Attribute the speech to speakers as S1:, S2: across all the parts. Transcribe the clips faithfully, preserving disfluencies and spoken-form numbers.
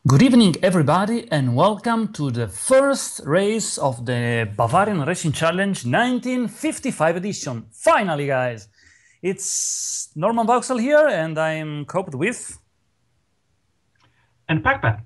S1: Good evening, everybody, and welcome to the first race of the Bavarian Racing Challenge nineteen fifty-five edition. Finally, guys! It's Norman Vauxhall here, and I'm coped with...
S2: And Pac-Man.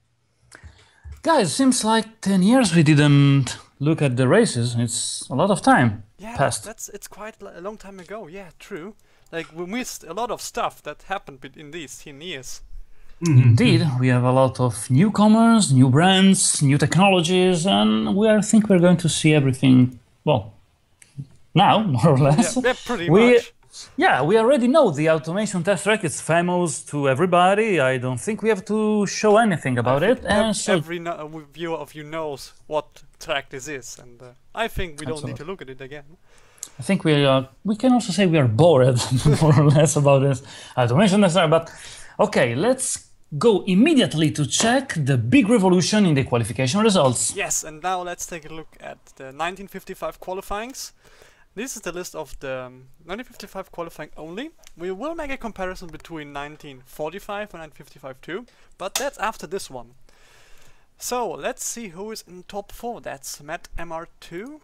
S1: Guys, seems like ten years we didn't look at the races. It's a lot of time
S3: yeah,
S1: passed.
S3: that's it's quite a long time ago. Yeah, true. Like, we missed a lot of stuff that happened in these ten years.
S1: Indeed, we have a lot of newcomers, new brands, new technologies, and we are, think we're going to see everything, well, now, more or less.
S3: Yeah, yeah pretty
S1: we,
S3: much.
S1: Yeah, we already know the automation test track is famous to everybody. I don't think we have to show anything about it.
S3: And
S1: ev so
S3: every no viewer of you knows what track this is, and uh, I think we don't
S1: Absolutely.
S3: need to look at it again.
S1: I think we are, we can also say we are bored, more or less, about this automation test track, but okay, let's go immediately to check the big revolution in the qualification results.
S3: Yes, and now let's take a look at the nineteen fifty-five qualifyings. This is the list of the um, nineteen fifty-five qualifying only. We will make a comparison between nineteen forty-five and nineteen fifty-five too, but that's after this one. So let's see who is in top four. That's Matt M R two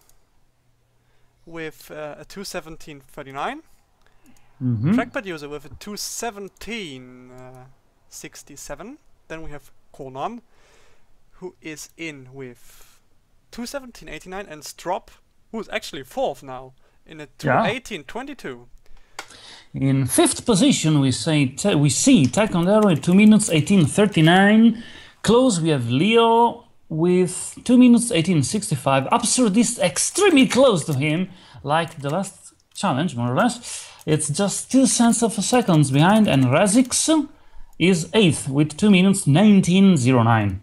S3: with uh, a two seventeen thirty-nine.
S1: Mm-hmm.
S3: Trackpad user with a two seventeen sixty-seven. Then we have Conan, who is in with two seventeen eighty-nine, and Strop, who is actually fourth now, in a two eighteen twenty-two.
S1: In fifth position, we say we see Taekwondo in two minutes eighteen thirty-nine. Close, we have Leo with two minutes eighteen sixty-five. Absurdist extremely close to him, like the last challenge, more or less. It's just two cents of a seconds behind, and Razix is eighth with two minutes nineteen oh nine.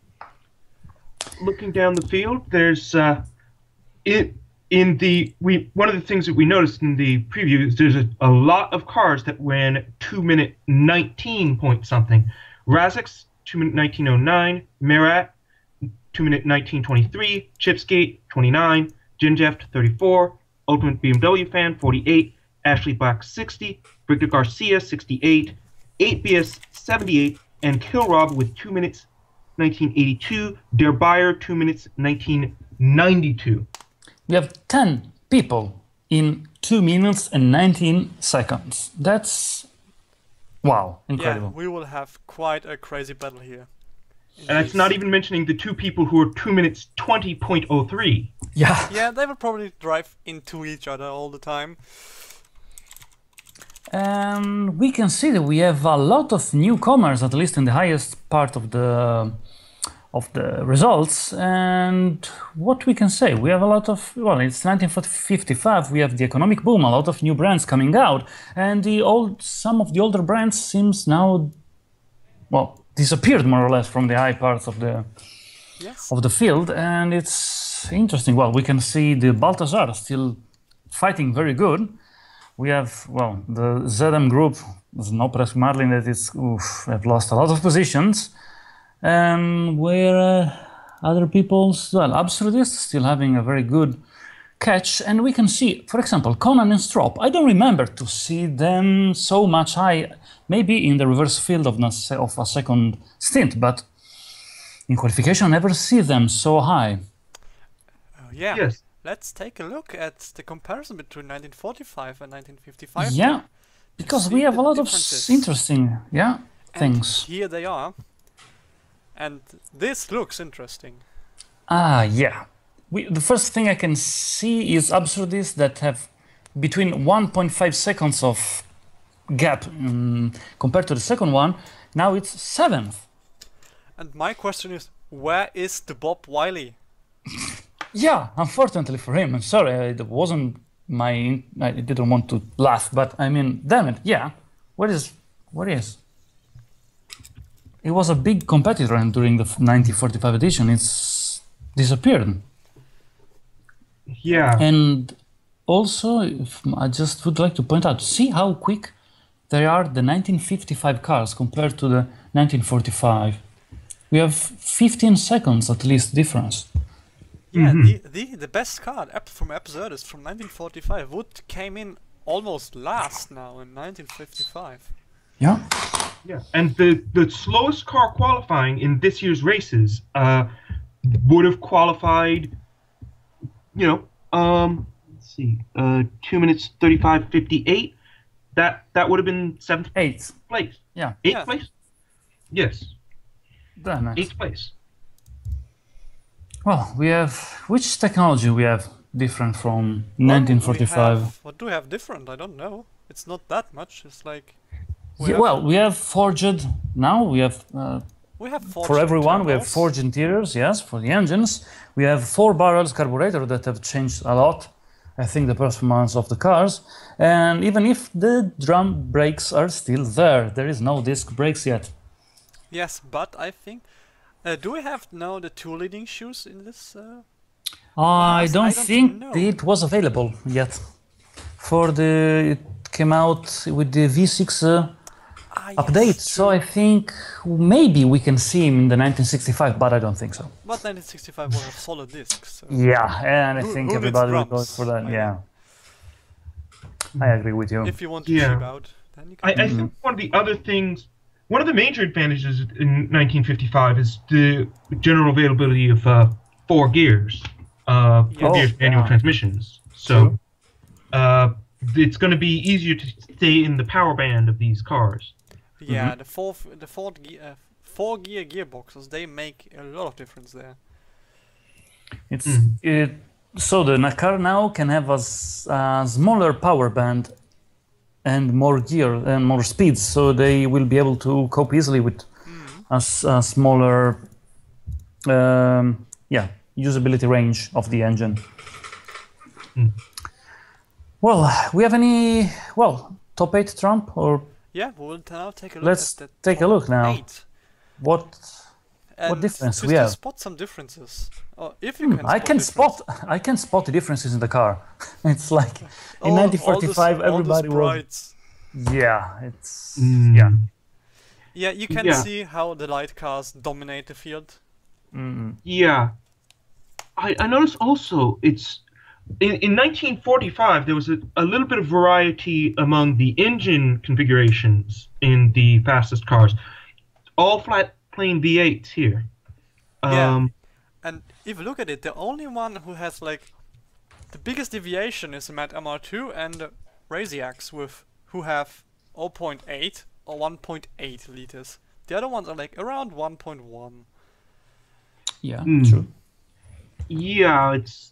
S2: Looking down the field, there's uh, it in the we one of the things that we noticed in the preview is there's a, a lot of cars that ran two minute nineteen point something. Razix two minute nineteen oh nine, Merat two minute nineteen twenty-three, Chipskate twenty-nine, Ginjeft thirty-four, Ultimate B M W Fan forty-eight, Ashley Black sixty, Victor Garcia sixty-eight, eight B S seventy-eight, and Killrob with two minutes nineteen eighty-two, Der Bayer two minutes nineteen ninety-two.
S1: We have ten people in two minutes and nineteen seconds. That's wow, incredible.
S3: Yeah, we will have quite a crazy battle here.
S2: And that's not even mentioning the two people who are two minutes twenty point oh three.
S1: Yeah.
S3: Yeah, they will probably drive into each other all the time.
S1: And we can see that we have a lot of newcomers, at least in the highest part of the of the results. And what we can say, we have a lot of, well, it's nineteen fifty-five, we have the economic boom, a lot of new brands coming out, and the old some of the older brands seems now, well, disappeared more or less from the high parts of the
S3: yes.
S1: of the field, and it's interesting. Well, we can see the Balthazar still fighting very good. We have, well, the Z M group, no press Marlin, that is, oof, have lost a lot of positions. And where uh, other people's, well, Absurdist still having a very good catch. And we can see, for example, Conan and Strop. I don't remember to see them so much high, maybe in the reverse field of, of a second stint, but in qualification, I never see them so high.
S3: Oh, yeah.
S2: Yes.
S3: Let's take a look at the comparison between nineteen forty-five and nineteen fifty-five.
S1: Yeah, because we have a lot of interesting, yeah, things.
S3: And here they are. And this looks interesting.
S1: Ah, yeah. We, the first thing I can see is Absurdists that have between one point five seconds of gap um, compared to the second one. Now it's seventh.
S3: And my question is, where is the Bob Wiley?
S1: Yeah, unfortunately for him. I'm sorry, it wasn't my. I didn't want to laugh, but I mean, damn it, yeah. Where is? Where is? It was a big competitor, and during the nineteen forty-five edition, it's disappeared.
S2: Yeah.
S1: And also, if I just would like to point out, see how quick they are, the nineteen fifty-five cars compared to the nineteen forty-five. We have fifteen seconds at least difference.
S3: Yeah,
S2: Mm-hmm.
S3: the, the the best card ep from Absurdist from nineteen forty-five. Wood came in almost last now in nineteen fifty-five.
S1: Yeah.
S2: Yeah, and the, the slowest car qualifying in this year's races uh, would have qualified, you know, um, let's see, uh, two minutes thirty-five fifty-eight. That that would have been seventh
S1: Eighth.
S2: place.
S1: Yeah.
S2: Eighth
S3: Yeah.
S2: place. Yes,
S1: Very nice.
S2: eighth place.
S1: Well, we have which technology we have different from
S3: Well,
S1: nineteen
S3: we
S1: forty-five.
S3: have- what do we have different? I don't know. It's not that much. It's like we
S1: Yeah,
S3: have,
S1: well, we have forged now. We have uh,
S3: we have
S1: for
S3: forged
S1: everyone. We have
S3: turbos.
S1: forged interiors. Yes, for the engines. We have four barrels carburetor that have changed a lot. I think the performance of the cars, and even if the drum brakes are still there, there is no disc brakes yet.
S3: Yes, but I think. Uh, do we have now the two leading shoes in this? Uh,
S1: I
S3: I
S1: don't
S3: don't
S1: think
S3: know.
S1: it was available yet. For the it came out with the V six uh,
S3: ah, yes,
S1: update, so I think maybe we can see him in the nineteen sixty-five, but I don't think so.
S3: But nineteen sixty-five will have solid discs. So.
S1: Yeah, and I
S3: Who-
S1: think
S3: who needs
S1: everybody will go
S3: drums?
S1: for that.
S3: I
S1: Yeah, I agree with you.
S3: If you want to
S2: Yeah.
S3: cheap out, then you can.
S2: I, I think one of the other things, one of the major advantages in nineteen fifty-five is the general availability of uh, four gears, uh, four
S3: Oh,
S2: gears manual
S1: yeah.
S2: transmissions. So uh, it's going to be easier to stay in the power band of these cars.
S3: Yeah, the four the four gear uh, four gear gearboxes, they make a lot of difference there.
S1: It's
S2: Mhm.
S1: it, so the car now can have a, s- a smaller power band and more gear and more speeds, so they will be able to cope easily with a, s- a smaller, um, yeah, usability range of the engine.
S2: Mm.
S1: Well, we have any well top eight Trump or
S3: Yeah, we'll now take a look
S1: let's
S3: at the
S1: take a
S3: top
S1: look now.
S3: eight.
S1: What
S3: And
S1: difference
S3: to,
S1: we
S3: to
S1: have?
S3: spot some differences. Or if you can
S1: I can
S3: difference-
S1: spot I can spot the differences in the car. It's like in
S3: all- all
S1: nineteen
S3: the s-
S1: forty-five
S3: all the
S1: everybody was
S3: sprites.
S1: yeah, it's
S2: Mm.
S1: yeah.
S3: Yeah, you can
S2: Yeah.
S3: see how the light cars dominate the field.
S1: Mm,
S2: Yeah. I, I noticed also it's in, in nineteen forty-five there was a, a little bit of variety among the engine configurations in the fastest cars. All flat plane V eights here.
S3: Yeah.
S2: Um,
S3: And if you look at it, the only one who has like the biggest deviation is the Mad M R two and the Raziacs with who have zero point eight or one point eight liters. The other ones are like around one point one.
S1: yeah,
S2: Mm.
S1: true.
S2: yeah, it's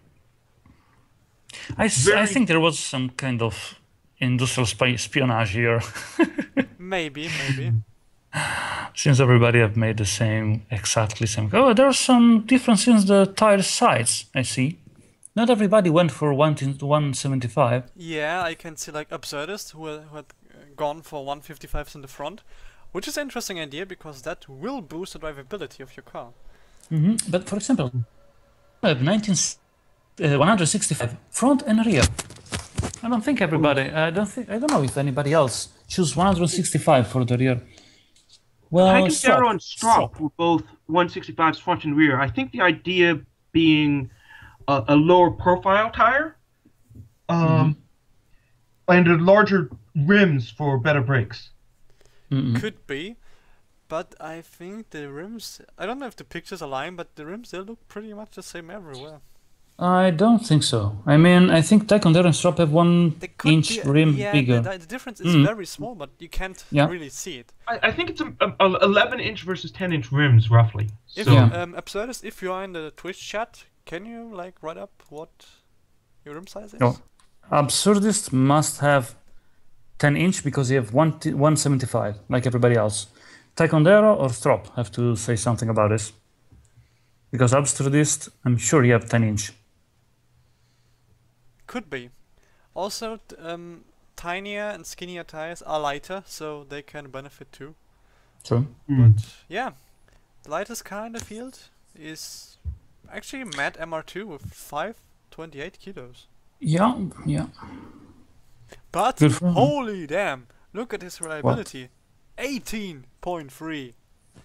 S1: I, s- I
S2: Very-
S1: think there was some kind of industrial spy- espionage here,
S3: Maybe, maybe.
S1: since everybody have made the same, exactly same. Oh, there are some difference in the tire size. I see. Not everybody went for one one seventy-five.
S3: Yeah, I can see like Absurdist who, ha- who had uh, gone for one fifty-fives in the front, which is an interesting idea because that will boost the drivability of your car.
S1: hmm But for example, I have nineteen, uh, one sixty-five front and rear. I don't think everybody. I don't think. I don't know if anybody else choose one sixty-five for the rear. Well,
S2: Hickendarrow and
S1: Strop.
S2: Strop were both one sixty-fives front and rear. I think the idea being a, a lower profile tire, um, and a larger rims for better brakes.
S1: Mm-mm.
S3: Could be, but I think the rims. I don't know if the pictures align, but the rims they look pretty much the same everywhere.
S1: I don't think so. I mean, I think Taekwondo and Strop have one
S3: They could
S1: inch
S3: be,
S1: rim
S3: yeah,
S1: bigger.
S3: The, the difference is
S1: Mm.
S3: very small, but you can't
S1: Yeah.
S3: really see it.
S2: I, I think it's a, a, a eleven inch versus ten inch rims roughly.
S3: If
S2: So
S1: Yeah.
S3: um, Absurdist, if you are in the Twitch chat, can you like write up what your rim size is?
S1: No. Absurdist must have ten inch because you have one t- one seventy-five like everybody else. Taekwondo or Strop have to say something about this. Because Absurdist, I'm sure you have ten inch.
S3: Could be. Also, t- um, tinier and skinnier tires are lighter, so they can benefit too.
S1: True.
S2: Mm.
S3: But yeah, the lightest car in the field is actually Mad M R two with five twenty-eight kilos.
S1: Yeah, yeah.
S3: But
S1: Good for him.
S3: holy damn, look at his reliability. eighteen point three.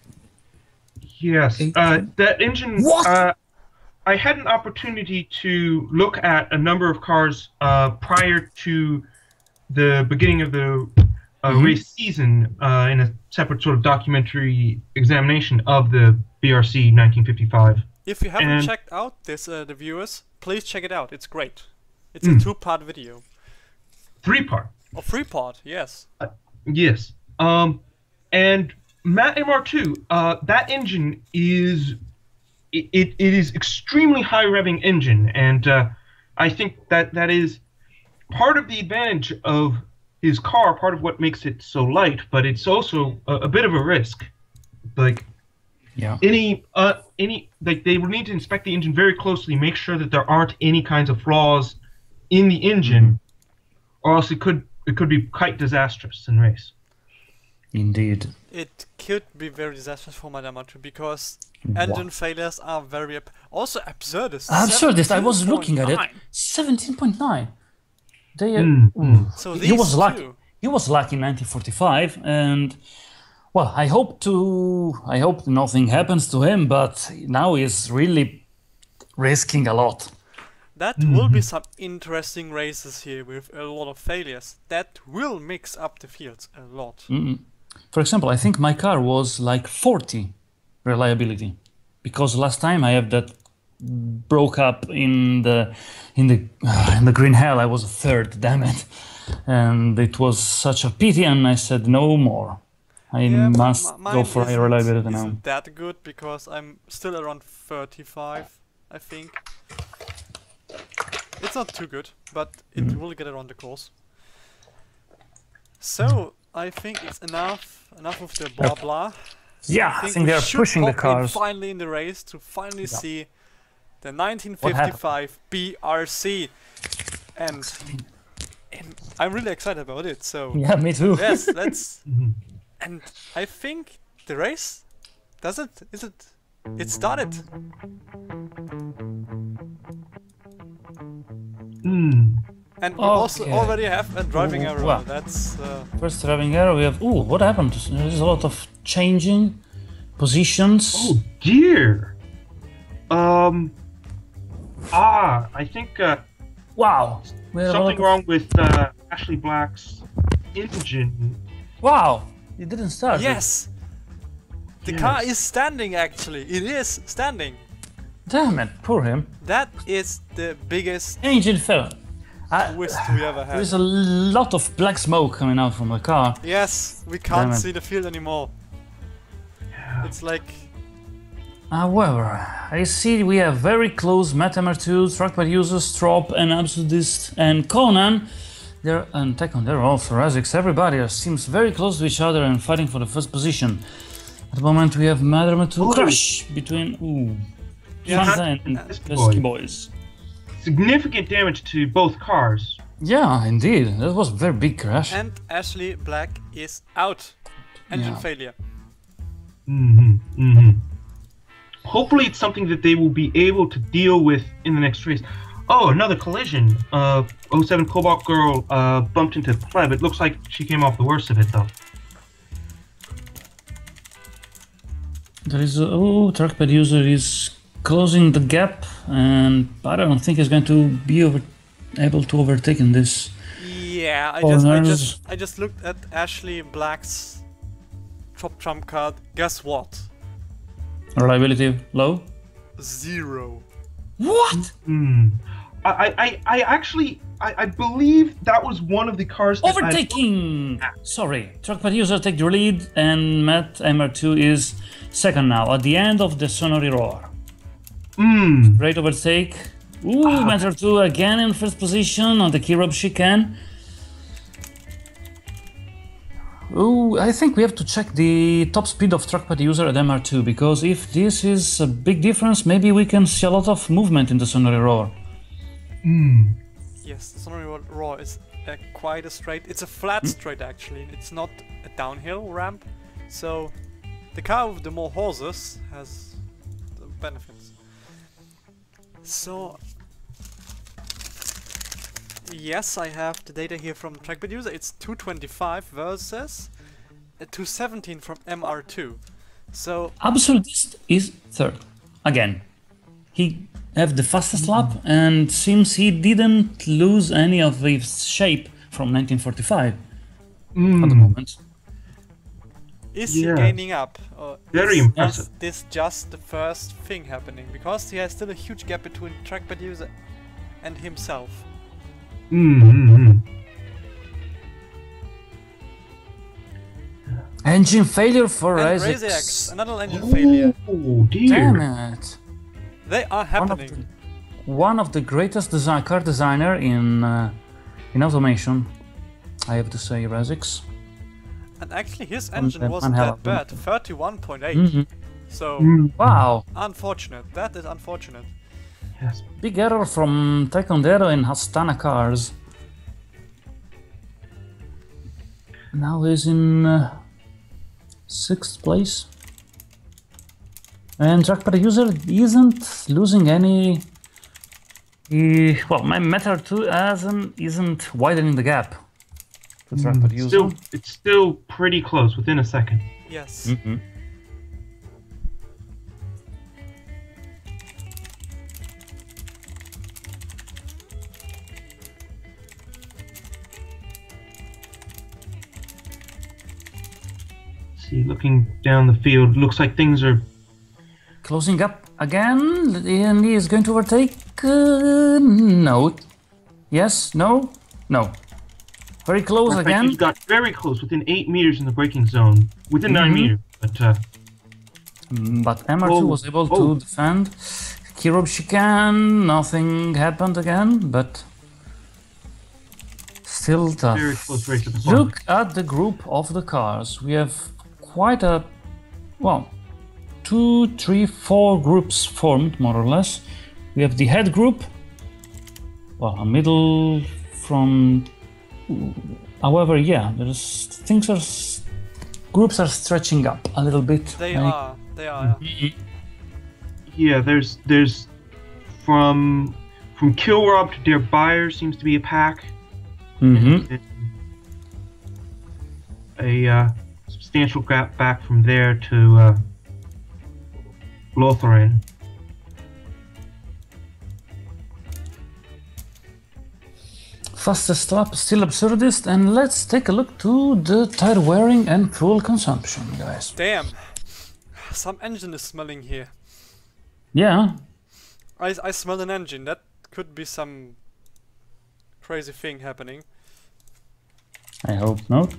S2: Yes, uh, that engine.
S1: What?
S2: Uh, I had an opportunity to look at a number of cars uh, prior to the beginning of the uh,
S1: Mhm.
S2: race season uh, in a separate sort of documentary examination of the B R C nineteen fifty-five.
S3: If you haven't
S2: And-
S3: checked out this, uh, the viewers, please check it out. It's great. It's a
S2: Mm.
S3: two-part video.
S2: Three part.
S3: Or three-part, yes.
S2: Yes. Um, and Matt M R two, uh, that engine is it, it, it is extremely high revving engine, and uh, I think that that is part of the advantage of his car, part of what makes it so light, but it's also a, a bit of a risk. Like
S1: Yeah.
S2: any uh any like they would need to inspect the engine very closely, make sure that there aren't any kinds of flaws in the engine, or else it could it could be quite disastrous in race.
S1: Indeed.
S3: It could be very disastrous for my M R two because engine failures are very ab also absurdist.
S1: Absurdist. I was looking at it.
S3: seventeen point nine.
S1: seventeen point nine. They. Uh,
S2: Mm,
S1: ooh.
S3: So
S1: he
S3: these
S1: was lucky.
S3: two.
S1: He was lucky in nineteen forty-five, and well, I hope to. I hope nothing happens to him, but now he's really risking a lot.
S3: That will be some interesting races here with a lot of failures. That will mix up the fields a lot.
S1: Mm. For example, I think my car was like forty reliability, because last time I have that broke up in the in the uh, in the green hell. I was a third, damn it, and it was such a pity. And I said no more. I
S3: Yeah, but
S1: must
S3: mi-
S1: go
S3: mine
S1: for high
S3: isn't-
S1: reliability now.
S3: isn't that good because I'm still around thirty-five, I think. It's not too good, but it
S1: Mm.
S3: will get around the course. So I think it's enough enough of the blah blah.
S1: Yeah, I think
S3: we
S1: they are
S3: should
S1: pushing the
S3: hop in
S1: cars.
S3: finally in the race to finally
S1: Yeah.
S3: see the nineteen
S1: What happened?
S3: fifty-five B R C, and, and I'm really excited about it. So
S1: Yeah, me too.
S3: yes, let's.
S2: Mhm.
S3: And I think the race does it. Is it? It started.
S2: Mm.
S3: And we also
S1: Okay.
S3: already have a driving
S1: Ooh,
S3: error.
S1: wow.
S3: That's uh,
S1: First driving error. We have. Ooh, what happened? There's a lot of changing positions.
S2: Oh dear. Um. Ah, I think uh,
S1: Wow. We have a lot
S2: something
S1: of-
S2: wrong with uh, Ashley Black's engine.
S1: Wow. It didn't start.
S3: yes. The car
S2: Yes.
S3: is standing. Actually, it is standing.
S1: Damn it. Poor him.
S3: That is the biggest
S1: Engine fell. I,
S3: twist we ever had.
S1: There's a lot of black smoke coming out from the car.
S3: Yes, we
S1: Damn
S3: can't
S1: it.
S3: see the field anymore. It's like
S1: However, I see we have very close Matt M R two, Trackpad users, Strop, and Absolutist, and Conan. There and Tekon, there are also Razix. Everybody seems very close to each other and fighting for the first position. At the moment, we have Matt M R two
S2: Ooh.
S1: crash between ooh,
S3: Yeah.
S1: Fanta and
S2: Pesky
S1: Pesky
S2: Boy.
S1: Boys.
S2: Significant damage to both cars.
S1: Yeah, indeed, that was a very big crash.
S3: and Ashley Black is out. Engine
S1: Yeah.
S3: failure.
S2: Mm-hmm. Mm-hmm. Hopefully, it's something that they will be able to deal with in the next race. Oh, another collision. Uh, oh seven Cobalt Girl uh, bumped into Pleb. It looks like she came off the worst of it, though.
S1: There is a, oh, Trackpad user is closing the gap, and I don't think he's going to be over, able to overtake in this.
S3: Yeah, I
S1: Oh,
S3: just, I
S1: there's-
S3: just, I just looked at Ashley Black's top trump card. Guess what?
S1: Reliability low.
S3: Zero.
S1: What?
S2: Hmm. I, I, I- I actually, I, I believe that was one of the cars that I-
S1: Overtaking! Sorry, Trackpad user take the lead, and Matt M R two is second now at the end of the Sonori Roar.
S2: Hmm.
S1: Great overtake. Ooh, Matt M R two again in first position on the Kirab chicane. Ooh, I think we have to check the top speed of Trackpad user at M R two, because if this is a big difference, maybe we can see a lot of movement in the Sonori Roar.
S2: Hmm.
S3: Yes, the Sonori Ro- Roar is uh, quite a straight. It's a flat straight actually. It's not a downhill ramp. So the car with the more horses has the benefits. So yes, I have the data here from Trackpad user. It's two twenty-five versus uh, two seventeen from M R two. So
S1: Absolutist is third. Again. He have the fastest lap, and seems he didn't lose any of his shape from nineteen forty-five.
S2: Mm.
S1: at the moment.
S3: Is
S2: Yeah.
S3: he gaining up? Or
S2: Very
S3: is,
S2: impressive.
S3: is this just the first thing happening? Because he has still a huge gap between trackpad user and himself.
S2: Mm-hmm.
S1: Engine failure for
S3: And
S1: Razix.
S3: RazorX, another engine failure.
S2: Oh dear.
S1: Damn it.
S3: They are
S1: One of,
S3: happening.
S1: the, one of the greatest design, car designer in uh, in automation, I have to say, Razix.
S3: And actually his
S1: One-
S3: engine
S1: one
S3: wasn't
S1: hell
S3: that
S1: of a-
S3: bad. thirty-one point eight.
S1: Mhm.
S3: So,
S2: Mm.
S1: Wow,
S3: unfortunate. That is unfortunate.
S2: Yes.
S1: big error from Taekwondo and Hastana cars. Now he's in uh, sixth place. And trackpad user isn't losing any. He, well, my Metal two isn't, isn't widening the gap to trackpad user.
S2: Still, it's still pretty close, within a second.
S3: Yes.
S1: Mhm.
S2: See, looking down the field, looks like things are.
S1: Closing up again, and he is going to overtake. Uh, no. Yes, no, no. Very close
S2: Looks like
S1: again.
S2: he's got very close, within eight meters in the braking zone, within nine
S1: Mhm.
S2: meters. But uh,
S1: Mm, But M R two
S2: Oh,
S1: was able
S2: oh.
S1: to defend. Kirov chicane, nothing happened again, but still tough.
S2: very close race at the front.
S1: Look at the group of the cars. We have quite a, well, two, three, four groups formed, more or less. We have the head group, well, a middle from. However, yeah, there's things are s- groups are stretching up a little bit.
S3: They
S1: like-
S3: are. They are. yeah.
S2: Yeah, there's there's from from Kilrob to Der Bayer seems to be a pack.
S1: Mhm.
S2: And a uh, substantial gap back from there to uh, Lotharing.
S1: Fastest lap, still absurdist, and let's take a look to the tire wearing and fuel consumption, guys.
S3: Damn. Some engine is smelling here.
S1: Yeah,
S3: I, I smell an engine. That could be some crazy thing happening.
S1: I hope not.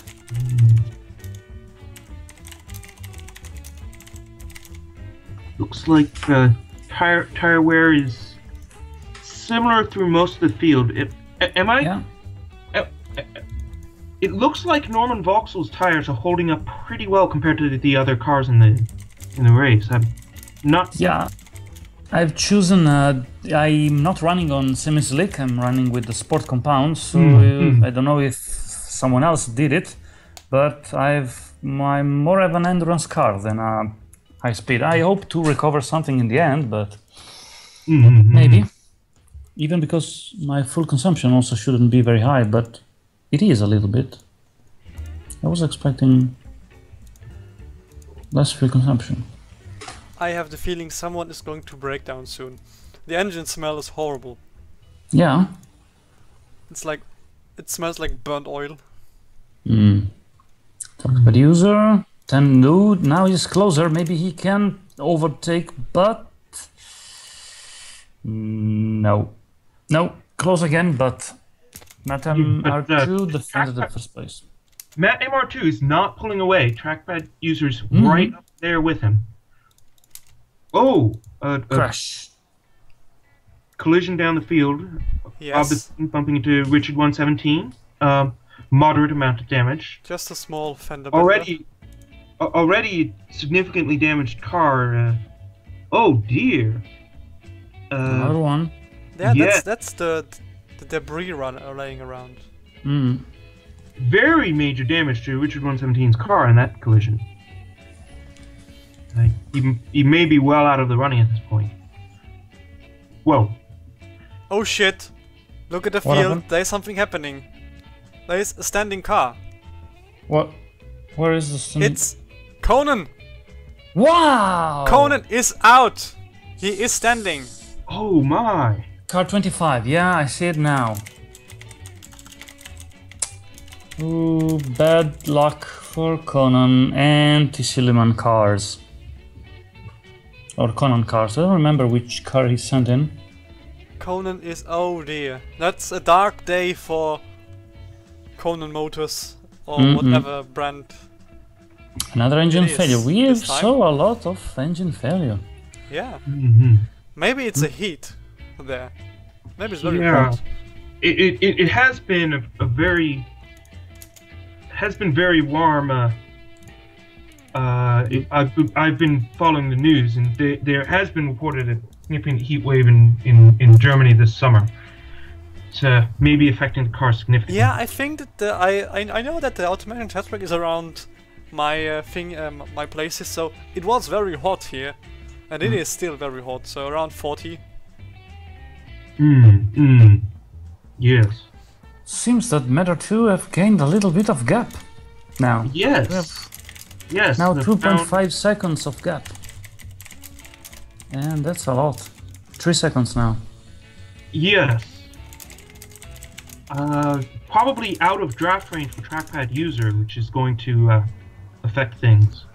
S2: Looks like uh, tire tire wear is similar through most of the field. It, a- am I?
S1: Yeah,
S2: It looks like Norman Vauxhall's tires are holding up pretty well compared to the other cars in the in the race. I'm not.
S1: yeah. I've chosen. Uh, I'm not running on semi-slick. I'm running with the sport compound. So
S2: Mhm.
S1: uh, I don't know if someone else did it, but I've I'm more of an endurance car than a high speed. I hope to recover something in the end, but
S2: Mhm.
S1: maybe. Even because my fuel consumption also shouldn't be very high, but it is a little bit. I was expecting less fuel consumption.
S3: I have the feeling someone is going to break down soon. The engine smell is horrible.
S1: Yeah.
S3: It's like, it smells like burnt oil.
S1: Mm. Trackpad user. Then no, now he's closer. Maybe he can overtake, but no, no, close again. But Matam
S2: But,
S1: R
S2: uh,
S1: two defended the first place.
S2: Matt M R two is not pulling away. Trackpad users
S1: Mhm.
S2: right up there with him. Oh, uh, a
S1: Crash.
S2: collision down the field.
S3: Yes.
S2: Bob bumping into Richard one seventeen. Um, moderate amount of damage.
S3: Just a small fender bender.
S2: Already, a- already significantly damaged car. Uh, oh dear.
S1: Another
S2: Uh,
S1: one.
S3: Yeah,
S2: Yeah.
S3: that's that's the the debris run uh, laying around.
S1: Mm.
S2: very major damage to Richard one seventeen's car in that collision. Uh, he, he may be well out of the running at this point. Whoa.
S3: Oh shit! Look at the
S1: What
S3: field.
S1: happened?
S3: There's something happening. There's a standing car.
S1: What? Where is this?
S3: It's Conan.
S1: Wow.
S3: Conan is out. He is standing.
S2: Oh my.
S1: Car twenty-five. Yeah, I see it now. Ooh, bad luck for Conan and T. Silliman cars. Or Conan cars. I don't remember which car he sent in.
S3: Conan is, oh dear. That's a dark day for Conan Motors or
S1: Mm-mm.
S3: whatever brand.
S1: Another engine
S3: It is,
S1: failure. We
S3: this time.
S1: saw a lot of engine failure.
S3: Yeah.
S2: Mm-hmm.
S3: Maybe it's a heat there. Maybe it's very
S2: Yeah.
S3: hot.
S2: It, it, it it has been a, a very has been very warm. Uh, uh, it, I've I've been following the news, and there there has been reported a significant heat wave in, in, in Germany this summer. It's uh, maybe affecting the car significantly.
S3: Yeah, I think that the, I, I I know that the automatic test track is around my uh, thing, um, my places. So it was very hot here, and it is still very hot. So around forty.
S2: Mm, mm. Yes.
S1: Seems that Matter two have gained a little bit of gap now.
S2: Yes.
S1: We have
S2: Yes.
S1: now
S2: the
S1: two point
S2: found-
S1: five seconds of gap. And that's a lot. Three seconds now.
S2: Yes. Uh, probably out of draft range for trackpad user, which is going to uh, affect things.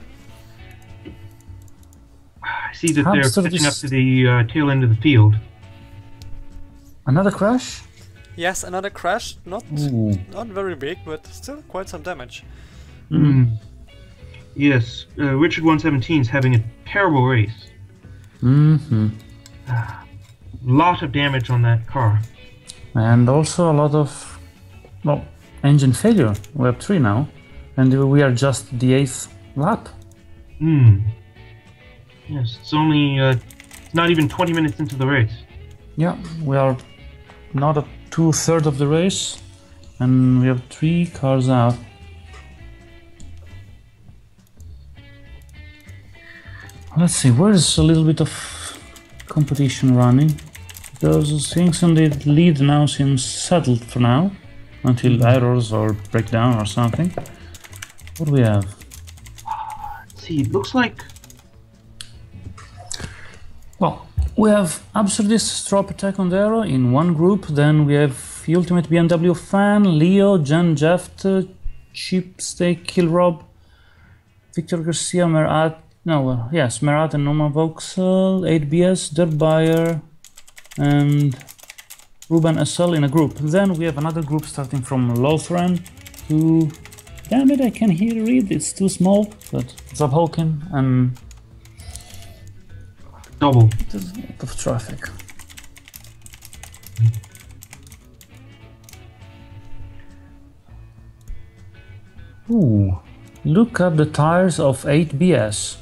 S2: I see that they're
S1: Hamster
S2: catching up
S1: is-
S2: to the uh, tail end of the field.
S1: Another crash?
S3: Yes, another crash. Not
S1: Ooh.
S3: not very big, but still quite some damage.
S2: Mm. Yes, uh, Richard one seventeen is having a terrible race.
S1: Mm-hmm.
S2: Lot of damage on that car.
S1: And also a lot of, well, engine failure. We have three now. And we are just the eighth lap.
S2: Hmm. Yes, it's only uh, not even twenty minutes into the race.
S1: Yeah, we are not at two-thirds of the race. And we have three cars out. Let's see, where is a little bit of competition running? Because things on the lead now seems settled for now, until errors or breakdown or something. What do we have?
S2: Let's see, it looks like
S1: Well, we have Absurdist, Strop Attack on Dero in one group, then we have Ultimate B M W Fan, Leo, Jan Jeft, Cheap Steak, Kill Rob, Victor Garcia, Merat, no, uh, yes, Merat and Norman Vauxhall, eight B S, Dirt Buyer, and Ruben S L in a group. Then we have another group starting from Lothran to, damn it, I can hear it, it's too small, but Zabholkin and
S2: double.
S1: there's a lot of traffic. Ooh, look at the tires of eight B S.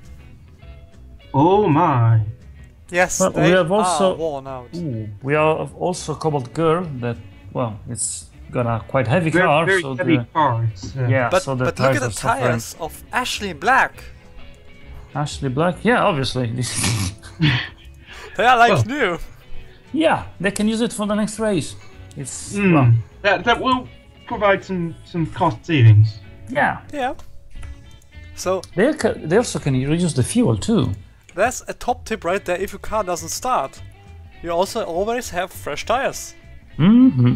S2: Oh my.
S3: Yes,
S1: Well,
S3: they
S1: we have also-
S3: are worn out.
S1: Ooh, we have also Cobalt Girl that, well, it's got a quite heavy
S2: Very,
S1: car,
S2: very
S1: so
S2: heavy
S1: the,
S2: car. It's, uh,
S1: yeah,
S3: But,
S1: so the
S3: but look
S1: tires
S3: at
S1: are
S3: the
S1: suffering.
S3: tires of Ashley Black.
S1: Ashley Black, yeah, obviously. This is
S3: They are like
S2: Well.
S3: new.
S1: yeah, they can use it for the next race. It's,
S2: mm,
S1: well,
S2: that that will provide some some cost savings.
S1: yeah.
S3: Yeah. So
S1: They, ca- they also can reuse the fuel too.
S3: that's a top tip right there. If your car doesn't start, you also always have fresh tires.
S1: Mm-hmm.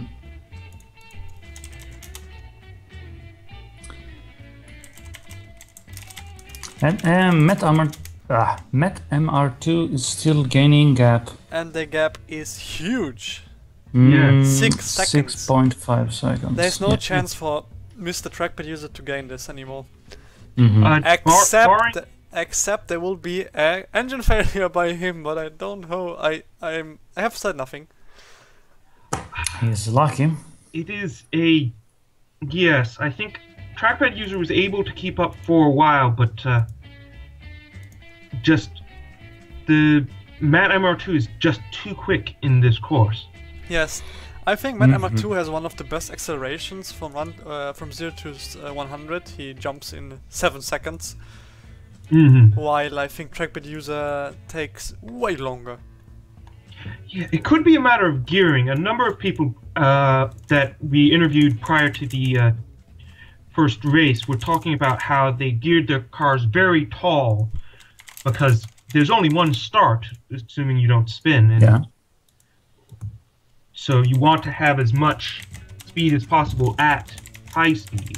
S1: And um, Met, M R, ah, Met M R two is still gaining gap.
S3: And the gap is huge.
S2: Yeah.
S3: Six seconds.
S1: six point five seconds.
S3: There's no
S1: Yeah.
S3: chance for Mister Trackpad user to gain this anymore.
S1: Mhm.
S2: Uh, bar-
S3: Except,
S2: barring-
S3: except there will be a engine failure by him, but I don't know. I I'm I have said nothing.
S1: He's lucky.
S2: it is a yes. I think trackpad user was able to keep up for a while, but uh, just the Matt M R two is just too quick in this course.
S3: Yes, I think Matt M R
S1: Mhm.
S3: two has one of the best accelerations from one uh, from zero to uh, one hundred. He jumps in seven seconds,
S2: Mm-hmm.
S3: while I think Trackpad user takes way longer.
S2: Yeah, it could be a matter of gearing. A number of people uh, that we interviewed prior to the uh, first race were talking about how they geared their cars very tall because there's only one start, assuming you don't spin. And
S1: Yeah.
S2: so you want to have as much speed as possible at high speed.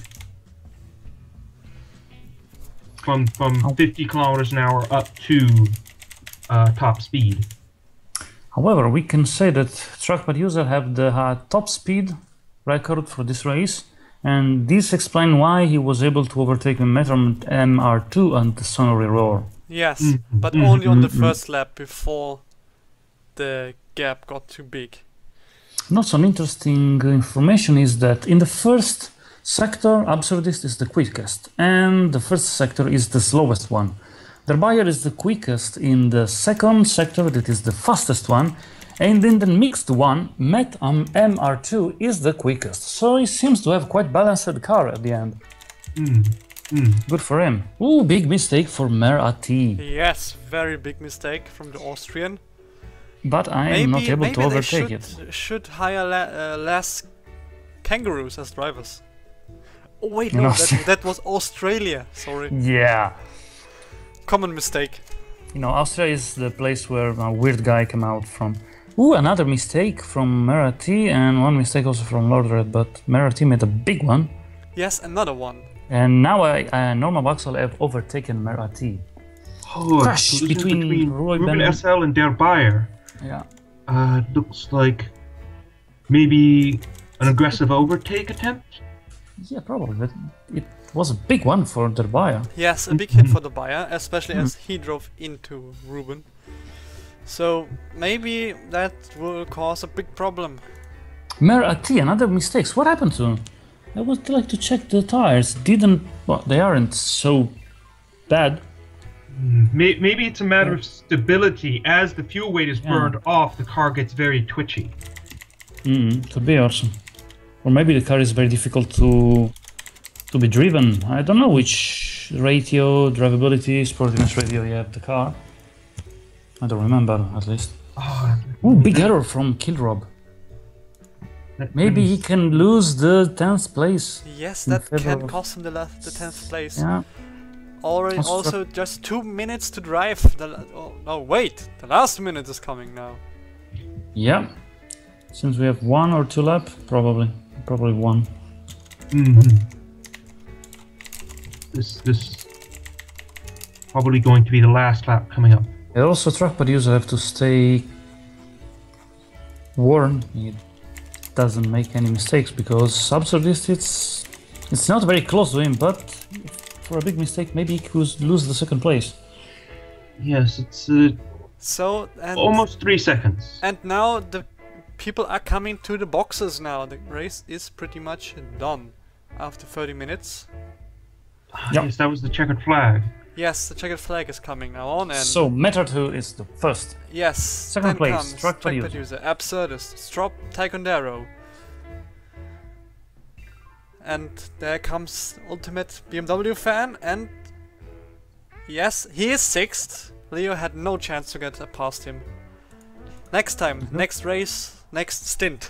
S2: From from
S1: Oh.
S2: fifty kilometers an hour up to uh, top speed.
S1: However, we can say that Trackpad user have the uh, top speed record for this race, and this explains why he was able to overtake the Metromed M R two and the Sonnery Roar.
S3: Yes,
S2: Mm,
S3: but
S2: mm,
S3: only on the
S2: mm, mm.
S3: first lap before the gap got too big.
S1: Not some interesting information is that in the first sector, Absurdist is the quickest, and the first sector is the slowest one. Der Bayer is the quickest in the second sector, that is the fastest one, and in the mixed one, Met um, M R two is the quickest. So he seems to have quite balanced car at the end.
S2: Mm. Mm.
S1: Good for him. Ooh, big mistake for Mer Ati.
S3: Yes, very big mistake from the Austrian.
S1: But I am
S3: maybe
S1: not able
S3: maybe
S1: to
S3: they
S1: overtake
S3: should,
S1: it.
S3: should hire la uh, less kangaroos as drivers. Oh wait,
S1: You
S3: no,
S1: know,
S3: that, that was Australia. Sorry,
S1: Yeah.
S3: common mistake.
S1: You know, Austria is the place where a weird guy came out from. Ooh, another mistake from Merati and one mistake also from Lord Red, but Merati made a big one.
S3: Yes, another one.
S1: And now I, uh, Norma Waxel have overtaken Merati.
S2: Oh,
S1: Crash
S2: collision
S1: between
S2: between
S1: Roy
S2: Ruben
S1: Ben-
S2: S L and Der Bayer.
S1: Yeah.
S2: Uh, looks like maybe an aggressive overtake attempt.
S1: Yeah, probably, but it was a big one for Der Bayer.
S3: Yes, a big hit for the buyer, especially as he drove into Ruben. So maybe that will cause a big problem.
S1: Merati, another mistakes. What happened to him? I would like to check the tires. Didn't, well, they aren't so bad.
S2: May- Maybe it's a matter of stability. As the fuel weight is
S1: Yeah.
S2: burned off, the car gets very twitchy.
S1: Mm, could be also. Or maybe the car is very difficult to to be driven. I don't know which ratio, drivability, sportiness ratio you have the car. I don't remember, at least.
S2: Oh,
S1: Ooh, big error from Killrob.
S2: that
S1: Maybe he
S2: means-
S1: can lose the tenth place.
S3: Yes,
S1: In
S3: that
S1: favor
S3: can
S1: of-
S3: cost him the last, the tenth place.
S1: Yeah.
S3: Already,
S1: Also-
S3: also just two minutes to drive. The la- oh, no, wait, the last minute is coming now.
S1: Yeah. Since we have one or two lap, probably. Probably one.
S2: Mhm. This this probably going to be the last lap coming up.
S1: And also, trackpad user have to stay warned. He doesn't make any mistakes because Absurdist, it's it's not very close to him, but for a big mistake, maybe he could lose the second place.
S2: Yes, it's uh,
S3: So and
S2: almost three seconds.
S3: and now the people are coming to the boxes now. The race is pretty much done after thirty minutes.
S2: Ah,
S1: Yep.
S2: Yes, that was the checkered flag.
S3: Yes, the checkered flag is coming now on, and
S1: So Meta two is the first.
S3: yes,
S1: Second
S3: then
S1: place,
S3: comes
S1: Trackpad
S3: Trackpad
S1: user.
S3: user, Absurdist, Strop, Taekwondo, and there comes Ultimate B M W fan, and yes, he is sixth. Leo had no chance to get past him. Next time,
S1: Mm-hmm.
S3: next race, next stint.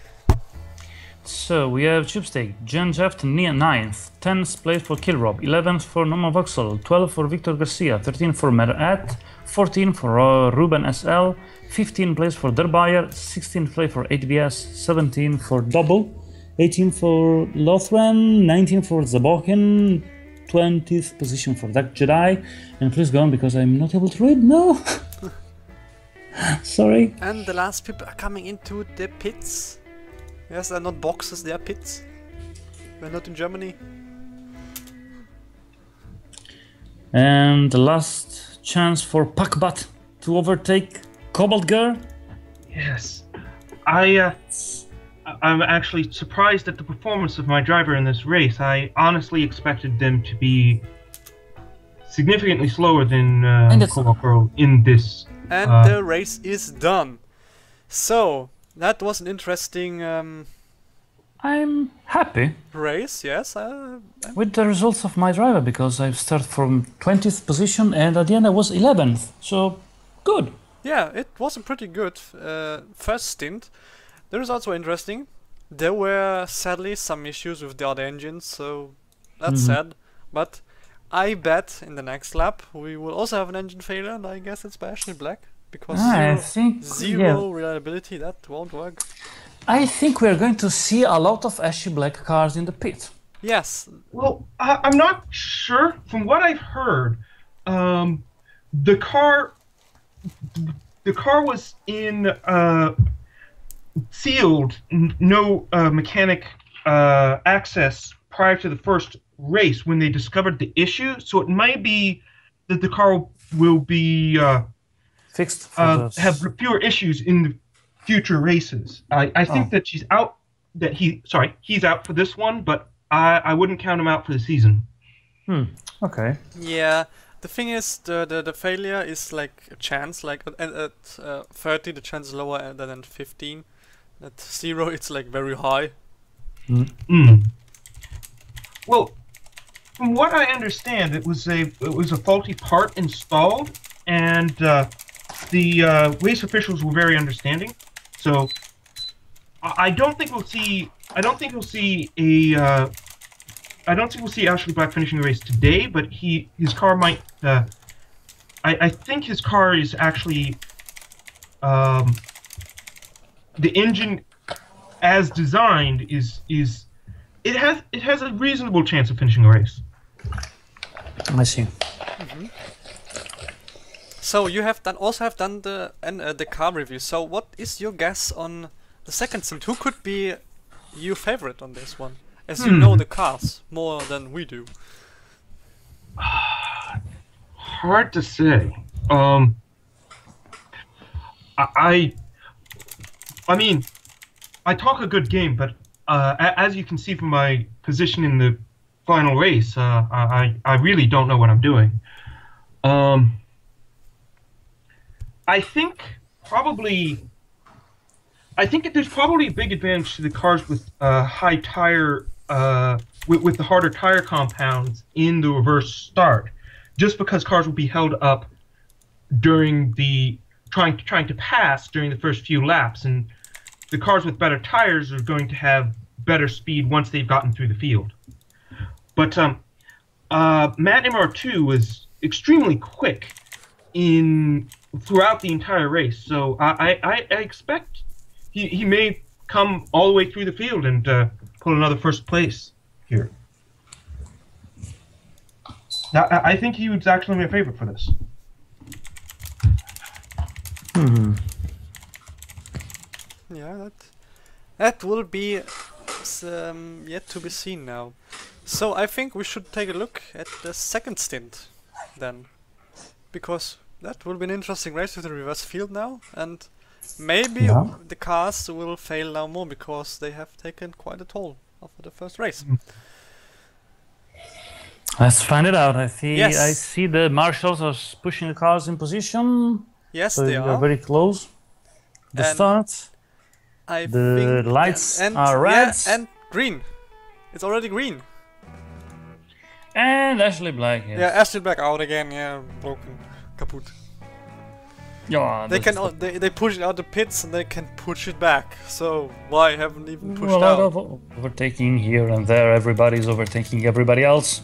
S1: So we have Chipsteak, Jen Jeff near ninth, tenth place for Killrob, eleventh for Norman Voxel, twelve for Victor Garcia, thirteen for Merat, fourteen for uh, Ruben S L, fifteen place for Der Bayer, sixteenth place for H B S, seventeen for Double, eighteen for Lothran, nineteen for Zabokin, twentieth position for Dark Jedi, and please go on because I'm not able to read. No, sorry.
S3: And the last people are coming into the pits. Yes, they're not boxes, they are pits. We're not in Germany.
S1: And the last chance for Pakbat to overtake Cobalt Girl.
S2: Yes, I uh, I- I'm actually surprised at the performance of my driver in this race. I honestly expected them to be significantly slower than uh,
S1: And it's-
S2: Cobalt Girl in this.
S3: And
S2: Uh,
S3: the race is done. So, that was an interesting um,
S1: I'm happy
S3: race, yes. Uh,
S1: with the results of my driver because I started from twentieth position and at the end I was eleventh. So good.
S3: yeah, it was a pretty good uh, first stint. The results were interesting. There were sadly some issues with the other engines, so that's
S1: Mhm.
S3: sad. But I bet in the next lap we will also have an engine failure, and I guess it's by Ashley Black. Because
S1: Ah, I
S3: zero,
S1: think
S3: zero reliability, that won't work.
S1: I think we're going to see a lot of Ashy Black cars in the pit.
S3: Yes.
S2: Well, I, I'm not sure. From what I've heard, um, the car, the car was in uh, sealed, n- no uh, mechanic uh, access prior to the first race when they discovered the issue. So it might be that the car will be uh,
S1: Fixed for
S2: uh,
S1: the-
S2: have fewer issues in the future races. I, I think
S1: Oh.
S2: that she's out. That he sorry he's out for this one, but I, I wouldn't count him out for the season.
S1: Hmm. Okay.
S3: Yeah. The thing is, the, the, the failure is like a chance. Like at, at uh, thirty, the chance is lower than at fifteen. At zero, it's like very high.
S2: Mm. Well, from what I understand, it was a it was a faulty part installed, and uh, the uh, race officials were very understanding. So I, I don't think we'll see. I don't think we'll see a. Uh, I don't think we'll see Ashley Black finishing the race today, but he his car might. Uh, I I think his car is actually. Um, the engine, as designed, is is it has it has a reasonable chance of finishing a race.
S1: I see.
S3: So you have done also have done the and uh, the car review. So what is your guess on the second stint? Who could be your favorite on this one? As you
S2: Hmm.
S3: know the cars more than we do.
S2: Hard to say. Um, I, I, I mean, I talk a good game, but uh, a- as you can see from my position in the final race, uh, I, I really don't know what I'm doing. Um, I think probably, I think that there's probably a big advantage to the cars with uh, high tire, uh, with, with the harder tire compounds in the reverse start, just because cars will be held up during the trying trying to pass during the first few laps, and the cars with better tires are going to have better speed once they've gotten through the field. But um, uh, Matt M R two was extremely quick in throughout the entire race, so I, I, I expect he, he may come all the way through the field and uh, pull another first place here. Now, I I think he was actually my favorite for this.
S1: Hmm.
S3: Yeah, that that will be um, yet to be seen now. So I think we should take a look at the second stint then, because that will be an interesting race with the reverse field now, and maybe
S1: Yeah.
S3: the cars will fail now more because they have taken quite a toll after the first race.
S1: Let's find it out. I see.
S3: Yes.
S1: I see the marshals are pushing the cars in position.
S3: Yes,
S1: So
S3: they
S1: we
S3: are.
S1: are very close. The
S3: And
S1: start.
S3: I
S1: the
S3: think
S1: lights
S3: and,
S1: are
S3: yeah,
S1: red.
S3: and green. It's already green.
S1: And Ashley Black. Yes.
S3: Yeah, Ashley Black out again. Yeah, broken, kaput.
S1: Yeah,
S3: They
S1: that's
S3: can
S1: the-
S3: al- they they push it out the pits and they can push it back. So why haven't even pushed
S1: a lot
S3: out?
S1: of overtaking here and there. Everybody's overtaking everybody else.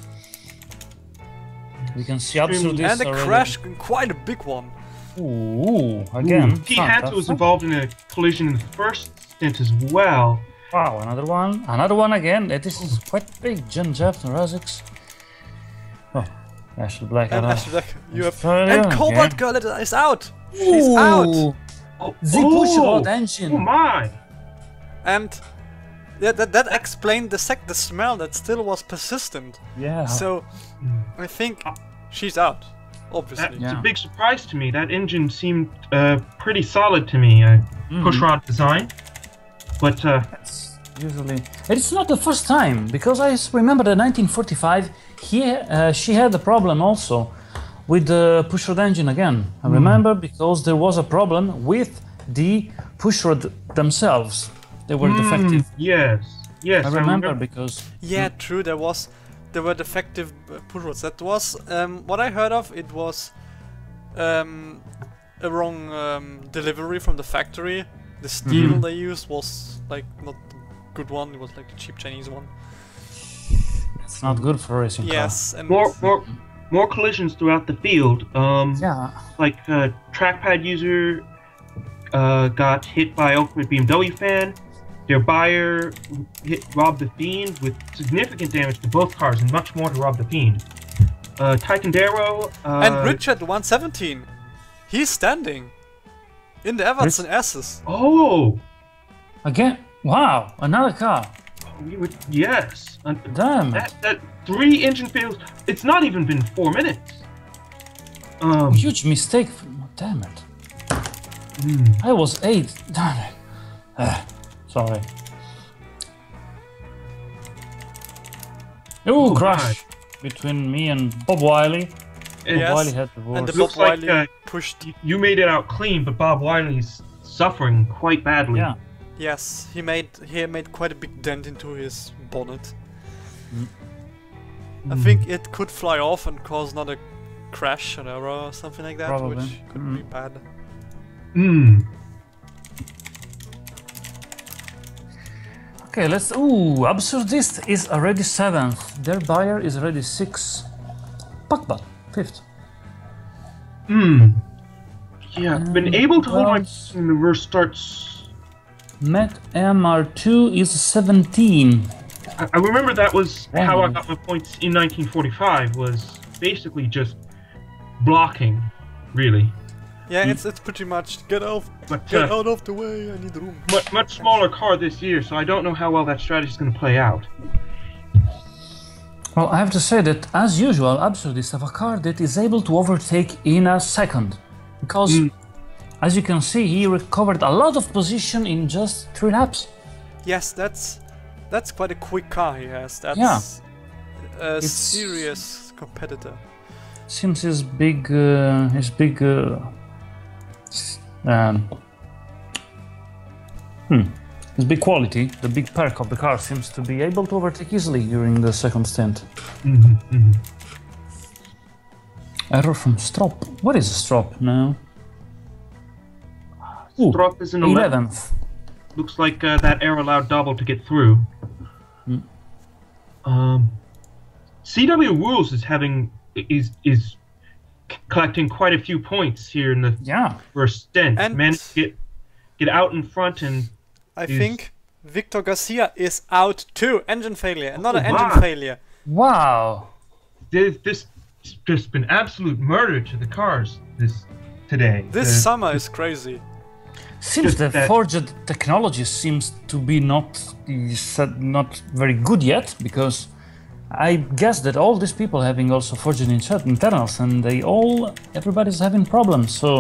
S1: We can see up through this
S3: And the
S1: already.
S3: crash, quite a big one.
S1: Ooh, again.
S2: He had was involved in a collision in the first stint as well.
S1: Wow, another one. Another one again. Uh, This is quite big. Jen Jeff and Razix. Oh, Ashley Black.
S3: And
S1: uh,
S3: Ashley Black, you have
S1: Australia,
S3: and Cobalt
S1: yeah.
S3: Girl is out. She's out.
S2: Oh,
S1: The push
S2: oh,
S1: rod engine.
S2: oh my!
S3: And that that, that explained the sec the smell that still was persistent.
S1: Yeah.
S3: So I think she's out. Obviously.
S2: That's
S1: Yeah.
S2: a big surprise to me. That engine seemed uh, pretty solid to me. Uh,
S1: Mhm.
S2: Pushrod design, but uh,
S1: It's usually it's not the first time, because I s- remember the nineteen forty-five. He uh, she had a problem also with the pushrod engine again. I remember because there was a problem with the pushrod themselves. They were defective.
S2: yes, yes,
S1: I remember because
S3: Yeah, true. There was, there were defective uh, push rods. That was um, what I heard of. It was um, a wrong um, delivery from the factory. The steel
S1: Mhm.
S3: they used was like not the good one. It was like the cheap Chinese one.
S1: it's not good for a racing car.
S3: Yes, and
S2: more, more, more collisions throughout the field. Um,
S1: Yeah.
S2: like uh, trackpad user uh, got hit by Ultimate B M W fan. their buyer hit Rob the Fiend with significant damage to both cars and much more to Rob the Fiend. Uh, Tycandero, uh,
S3: And Richard one seventeen. He's standing in the Everton S's.
S2: Oh,
S1: Again? Wow, another car.
S2: we would yes. Uh,
S1: Damn it.
S2: that that three engine fails. It's not even been four minutes. Um,
S1: Huge mistake. Damn it.
S2: mm,
S1: I was eight. Damn it. Ah, sorry. Ooh,
S2: Oh,
S1: crash between me and Bob Wiley. Bob
S3: Yes,
S1: Wiley had the
S3: And the
S1: worst.
S3: Bob
S2: Looks like,
S3: Wiley
S2: uh,
S3: pushed.
S2: y- you made it out clean, but Bob Wiley's suffering quite badly.
S1: Yeah.
S3: Yes, he made he made quite a big dent into his bonnet. I
S2: Mm.
S3: think it could fly off and cause another crash or error or something like that,
S1: Probably.
S3: which could be
S1: Mm.
S3: bad.
S2: Mm.
S1: Okay, let's. Ooh, Absurdist is already seventh. Their buyer is already sixth. Pakbal, fifth.
S2: Mm. Yeah, been
S1: Um,
S2: able to hold my
S1: well,
S2: in the reverse starts.
S1: Met M R two is seventeen.
S2: I, I remember that was how I
S1: Wow.
S2: got my points in nineteen forty-five. Was basically just blocking, really.
S3: Yeah,
S1: Mm.
S3: it's it's pretty much get out,
S2: But
S3: get
S2: uh,
S3: out of the way. I need room.
S2: much much smaller car this year, so I don't know how well that strategy is going to play out.
S1: Well, I have to say that, as usual, Absurdist have a car that is able to overtake in a second. Because,
S2: Mm.
S1: as you can see, he recovered a lot of position in just three laps.
S3: Yes, that's that's quite a quick car he has. That's
S1: Yeah.
S3: a
S1: It's-
S3: serious competitor.
S1: Seems his big, uh, his big, uh, s- um, hmm, his big quality, the big perk of the car seems to be able to overtake easily during the second stint.
S2: Mm-hmm, mm-hmm.
S1: Error from Strop. What is Strop now? Ooh,
S2: Strop is in eleventh.
S1: eleventh.
S2: Looks like uh, that air allowed double to get through.
S1: Mm.
S2: Um, C W Rules is having is is c- collecting quite a few points here in the
S1: Yeah.
S2: first stint.
S3: And-
S2: Managed to get get out in front and
S3: I
S2: Is-
S3: think Victor Garcia is out too. Engine failure. Another
S2: Oh,
S3: engine
S2: wow.
S3: failure.
S1: Wow.
S2: this this just been absolute murder to the cars this today.
S3: This
S2: The-
S3: summer is crazy.
S1: Seems
S2: Just
S1: the
S2: that-
S1: forged technology seems to be not said not very good yet, because I guess that all these people having also forged inter- internals, and they all everybody's having problems. So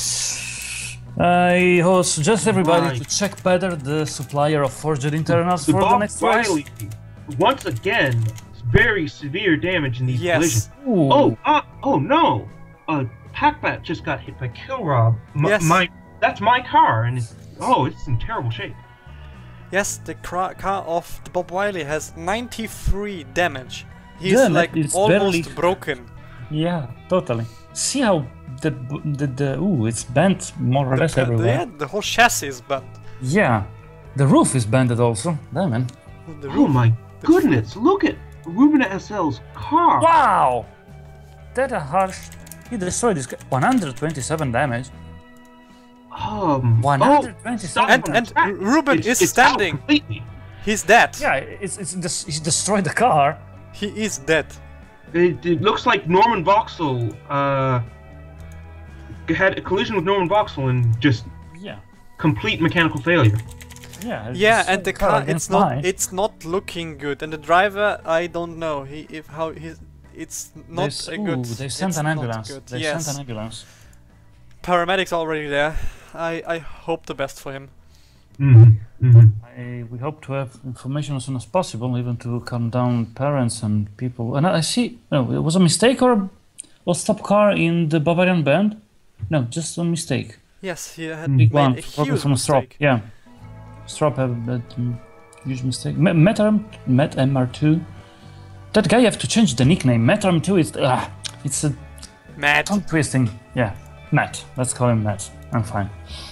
S1: I uh, suggest everybody
S2: Right.
S1: to check better the supplier of forged internals
S2: the
S1: for the
S2: Bob
S1: next race.
S2: Wiley, once again, very severe damage in these collisions.
S3: Yes.
S1: Ooh.
S2: Oh, uh, oh no! Uh, Packbat just got hit by Killrob. M-
S3: Yes.
S2: My, that's my car, and it's, oh, it's in terrible shape.
S3: Yes, the cra- car of the Bob Wiley has ninety-three damage. He's
S1: Yeah,
S3: like
S1: it's
S3: almost
S1: barely-
S3: broken.
S1: Yeah, totally. See how the the, the ooh, it's bent more or less
S3: The-
S1: everywhere.
S3: yeah, the whole chassis is bent.
S1: Yeah, the roof is bended also. Damn man.
S3: The
S2: Oh
S3: roof.
S2: my goodness! Look at Ruben S L's car.
S1: Wow! That a harsh. He destroyed this. one hundred twenty-seven damage.
S2: Um,
S1: one hundred twenty-seven.
S2: oh,
S3: And-
S2: stop
S3: and
S2: on track.
S3: Ruben
S2: It's-
S3: is
S2: it's out
S3: standing.
S2: completely.
S3: He's dead.
S1: Yeah, it's it's des- he destroyed the car.
S3: He is dead.
S2: It, it looks like Norman Vauxhall uh, had a collision with Norman Vauxhall and just
S1: Yeah.
S2: complete mechanical failure.
S1: Yeah. he
S3: Yeah,
S1: destroyed
S3: and the car it's
S1: against
S3: not
S1: mine.
S3: it's not looking good. And the driver, I don't know. He if how he's it's not
S1: There's-
S3: a good.
S1: ooh, they sent
S3: it's
S1: an
S3: not
S1: ambulance.
S3: good.
S1: They
S3: yes.
S1: sent an ambulance.
S3: Paramedics already there. I I hope the best for him.
S2: Mm-hmm. Mm-hmm.
S1: I, we hope to have information as soon as possible, even to calm down parents and people. And I see, no, it was a mistake or was stop car in the Bavarian band? No, just a mistake.
S3: Yes, he had
S2: Mm.
S1: Big
S3: made
S1: one,
S3: a
S1: probably
S3: huge
S1: from Strop.
S3: mistake.
S1: Yeah, Strop had that um, huge mistake. Me- Metarm, Met M R two. That guy, you have to change the nickname. Metarm two is ah, it's a
S3: Mad.
S1: tongue twisting. Yeah, Matt. Let's call him Matt. I'm fine.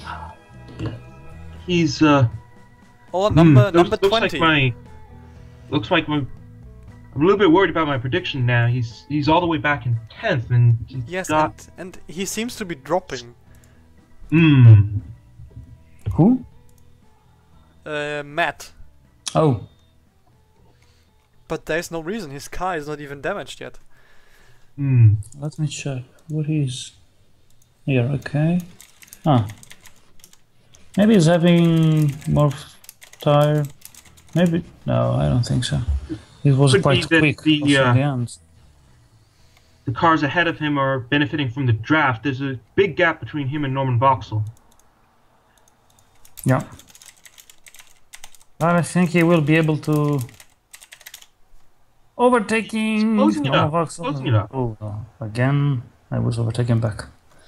S2: He's uh.
S3: Or number
S2: hmm,
S3: number
S2: looks, looks
S3: twenty.
S2: Like my, looks like my. I'm a little bit worried about my prediction now. He's he's all the way back in tenth, and he's
S3: Yes,
S2: got.
S3: and, and he seems to be dropping.
S2: Mm,
S1: Who?
S3: uh, Matt.
S1: Oh,
S3: But there's no reason. His car is not even damaged yet.
S2: Hmm.
S1: let me check. What is here? Okay. Ah. Maybe he's having more tire. Maybe no, I don't think so. It was
S2: Could be
S1: quite
S2: that
S1: quick.
S2: the,
S1: also
S2: uh,
S1: at the end.
S2: The cars ahead of him are benefiting from the draft. There's a big gap between him and Norman Vauxhall.
S1: Yeah. But I think he will be able to overtaking.
S2: Closing it
S1: Norman
S2: up,
S1: Vauxhall.
S2: closing it up.
S1: Oh, no. Again, I was overtaken back.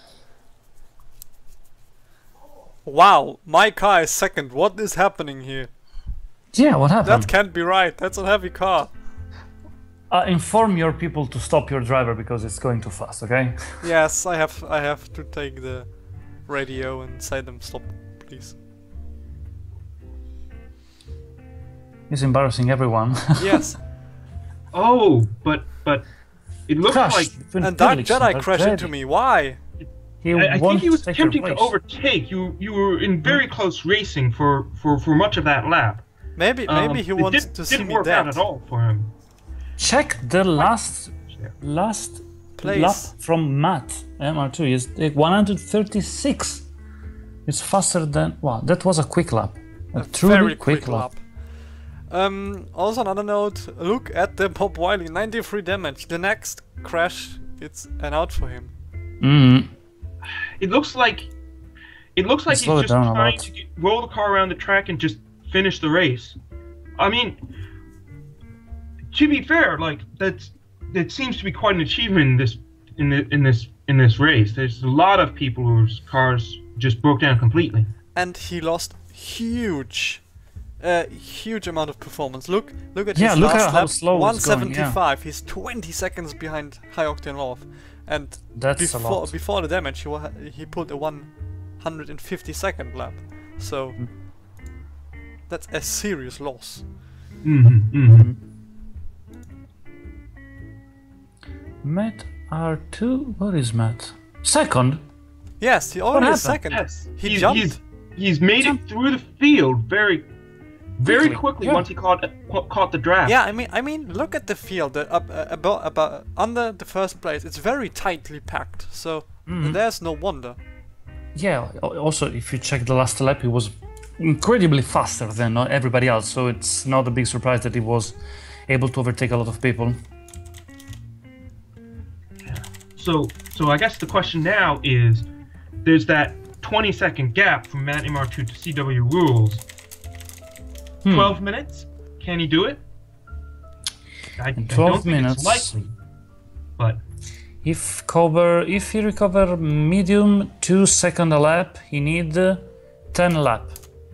S3: Wow, my car is second. What is happening here?
S1: Yeah, what happened?
S3: That can't be right. That's a heavy car.
S1: Uh, inform your people to stop your driver because it's going too fast. Okay.
S3: Yes, I have. I have to take the radio and say them stop, please.
S1: He's embarrassing everyone.
S3: Yes.
S2: Oh, but but it looks
S1: Crash.
S2: like
S3: And Dark Jedi crashed into me. Why?
S1: He
S2: I, I
S1: won't
S2: think he was
S1: take your
S2: attempting to
S1: place.
S2: overtake you. You were in very close racing for for for much of that lap.
S3: Maybe
S2: Um,
S3: maybe he
S2: it
S3: wants
S2: didn't,
S3: to see
S2: didn't
S3: me
S2: work out
S3: dead.
S2: at all for him.
S1: Check the last
S2: Yeah.
S1: last
S3: Place.
S1: lap from Matt M R two. Is one hundred thirty-six. It's faster than wow. That was a quick lap. A,
S3: A
S1: truly
S3: very quick lap.
S1: lap.
S3: Um, also another note, look at the Bob Wiley, ninety-three damage. The next crash, it's an out for him.
S1: Mm.
S2: It looks like it looks like
S1: Slow
S2: he's
S1: it
S2: just
S1: down a
S2: trying
S1: lot.
S2: to get, roll the car around the track and just finish the race. I mean, to be fair, like that's that seems to be quite an achievement in this in the, in this in this race. There's a lot of people whose cars just broke down completely.
S3: And he lost huge, uh, huge amount of performance. Look, look at
S1: Yeah,
S3: his
S1: look
S3: last
S1: at how
S3: lap,
S1: slow it's going, yeah.
S3: one seventy-five. He's twenty seconds behind High Octane Love, and
S1: That's a
S3: before
S1: lot.
S3: before the damage, he wa he pulled a one hundred fifty-second lap. So
S1: Mm.
S3: that's a serious loss.
S2: Mm-hmm, mm-hmm.
S1: Matt R two. What is Matt? Second.
S3: Yes, he already is
S1: happened?
S3: second.
S2: Yes,
S3: He
S2: he's,
S3: jumped.
S2: He's, he's made
S1: Jumped.
S2: it through the field very, very
S1: Quickly,
S2: quickly
S1: yeah.
S2: once he caught caught the draft.
S3: Yeah, I mean, I mean, look at the field. The, uh, uh, about, about under the first place, it's very tightly packed. So
S1: Mhm.
S3: there's no wonder.
S1: Yeah. al- Also, if you check the last lap, he was incredibly faster than uh, everybody else. So it's not a big surprise that he was able to overtake a lot of people.
S2: So, so I guess the question now is, there's that twenty second gap from Matt M R two to C W Rules.
S1: Hmm.
S2: twelve minutes? Can he do it? I,
S1: In
S2: I
S1: twelve
S2: don't think
S1: minutes.
S2: it's likely. But
S1: If cover, if he recover medium two second a lap, he need uh, ten lap.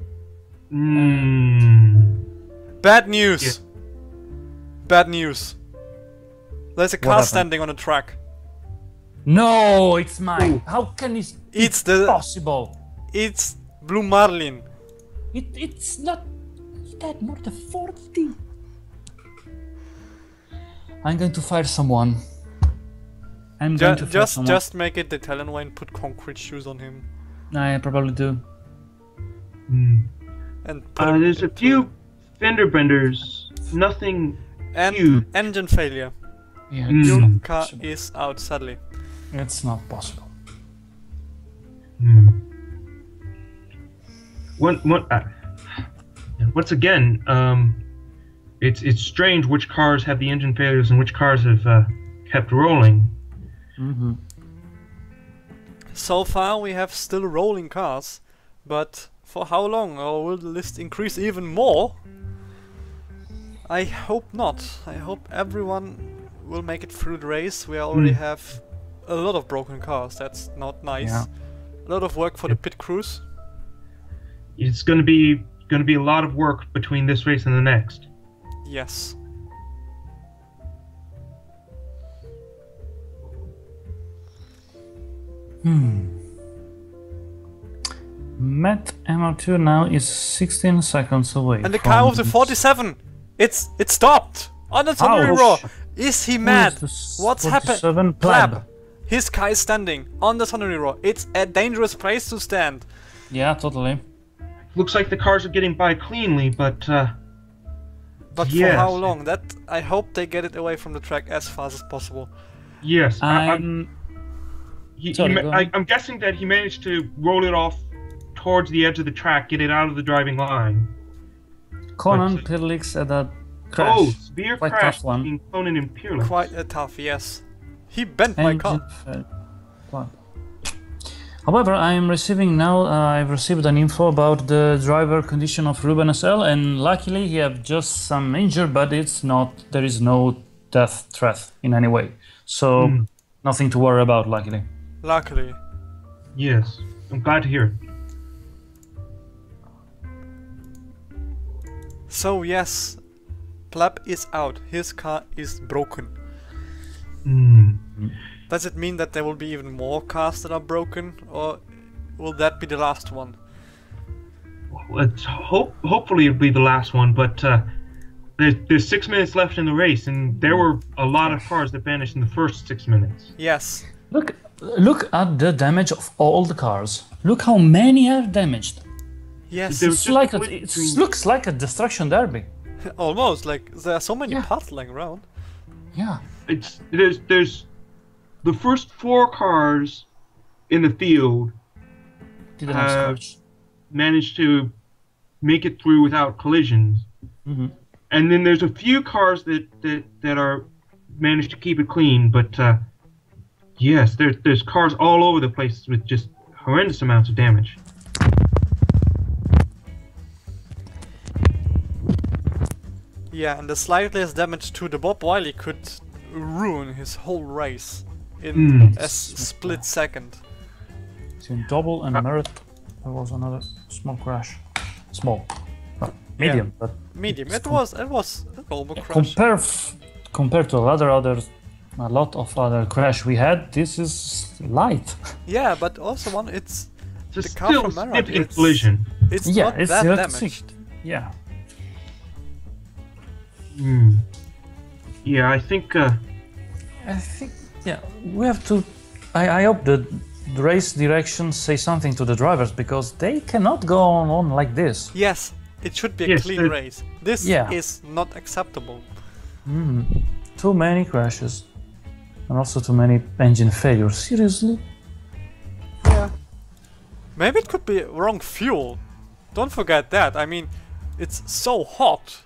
S2: mm,
S3: Bad news. Bad news. There's a car
S1: happened?
S3: standing on a track.
S1: No, it's mine. How can it
S3: It's the.
S1: possible?
S3: It's Blue Marlin.
S1: It, it's not. He had more than forty. I'm going to fire someone. I'm
S3: Ju
S1: going to fire
S3: just,
S1: someone.
S3: just make it the Talonway and put concrete shoes on him.
S1: I probably do.
S2: mm.
S3: And put
S2: Uh,
S3: him
S2: there's a
S3: into-
S2: few fender benders. Nothing.
S3: And
S2: huge.
S3: engine failure.
S1: Yeah,
S2: Mm.
S1: it's
S3: Your
S1: not
S3: car
S1: possible.
S3: is out, sadly.
S1: It's not possible.
S2: Hmm. One, one, uh, once again, um, it's it's strange which cars have the engine failures and which cars have uh, kept rolling.
S1: Mm-hmm.
S3: So far, we have still rolling cars, but for how long? Or will the list increase even more? I hope not. I hope everyone will make it through the race. We already
S2: Hmm.
S3: have a lot of broken cars. That's not nice.
S1: Yeah.
S3: A lot of work for the pit crews.
S2: It's going to be going to be a lot of work between this race and the next.
S3: Yes.
S1: Hmm. Matt M R two now is sixteen seconds away.
S3: And the
S1: from
S3: car with the forty-seven. It's it stopped on the Thundery
S1: Ouch.
S3: Roar. Is he
S1: Who
S3: mad?
S1: is this
S3: What's happened?
S1: forty-seven?
S3: Plab.
S1: Plab.
S3: His car is standing on the Thundery Roar. It's a dangerous place to stand.
S1: Yeah, totally.
S2: looks like the cars are getting by cleanly, but uh,
S3: But
S2: yes.
S3: for how long? That I hope they get it away from the track as fast as possible.
S2: yes, I, I'm,
S1: I'm
S2: he, he
S1: sorry,
S2: ma-
S1: go
S2: I,
S1: on.
S2: I'm guessing that he managed to roll it off towards the edge of the track, get it out of the driving line.
S1: Conan
S2: But-
S1: Pirlix at that crash.
S2: Oh, severe
S1: Quite
S2: crash
S1: tough one.
S2: between Conan and Pirlix.
S3: Quite a tough, yes. He bent my car.
S1: Engine failed. Wow. However, I am receiving now. Uh, I've received an info about the driver condition of Ruben S L, and luckily he have just some injury, but it's not. There is no death threat in any way, so
S2: Mm.
S1: nothing to worry about. Luckily.
S3: Luckily.
S2: Yes, I'm glad to hear it.
S3: So yes, Pleb is out. His car is broken.
S2: Mm.
S3: Does it mean that there will be even more cars that are broken, or will that be the last one?
S2: Let's hope. Hopefully, it'll be the last one. But uh, there's there's six minutes left in the race, and there were a lot of cars that vanished in the first six minutes.
S3: Yes.
S1: Look, look at the damage of all the cars. Look how many are damaged.
S3: Yes.
S2: There was
S1: It's
S2: just
S1: like
S2: a
S1: a,
S2: split
S1: it
S2: between-
S1: looks like a destruction derby.
S3: Almost. Like there are so many
S1: Yeah.
S3: parts lying around.
S1: Yeah.
S2: It's there's there's the first four cars in the field
S1: Didn't have
S2: Uh,
S1: scratch.
S2: managed to make it through without collisions,
S1: Mhm.
S2: and then there's a few cars that that, that are managed to keep it clean. But uh, yes, there's there's cars all over the place with just horrendous amounts of damage.
S3: Yeah, and the slightest damage to the Bob Wiley could ruin his whole race in
S2: Mm.
S3: a s- split second.
S1: Between double and merit, there was another small crash. Small, well, medium, but
S3: Medium. It
S1: Com-
S3: was. It was a normal crash.
S1: compare f- compared to a lot of other, a lot of other crash we had, this is light.
S3: Yeah, but also one. It's
S2: It's a
S3: The car
S2: still
S3: from Marat,
S2: significant
S3: it's-
S2: collision.
S3: it's
S1: Yeah,
S3: not
S1: it's
S3: that
S1: uh,
S3: damaged.
S1: Yeah.
S2: Hmm. Yeah, I think. Uh,
S1: I think, yeah, we have to. I, I hope that the race directions say something to the drivers because they cannot go on, on like this.
S3: Yes, it should be a
S2: Yes,
S3: clean
S2: the-
S3: race. This
S1: Yeah.
S3: is not acceptable.
S1: Mm. Too many crashes, and also too many engine failures. Seriously?
S3: Yeah. Maybe it could be wrong fuel. Don't forget that. I mean, it's so hot.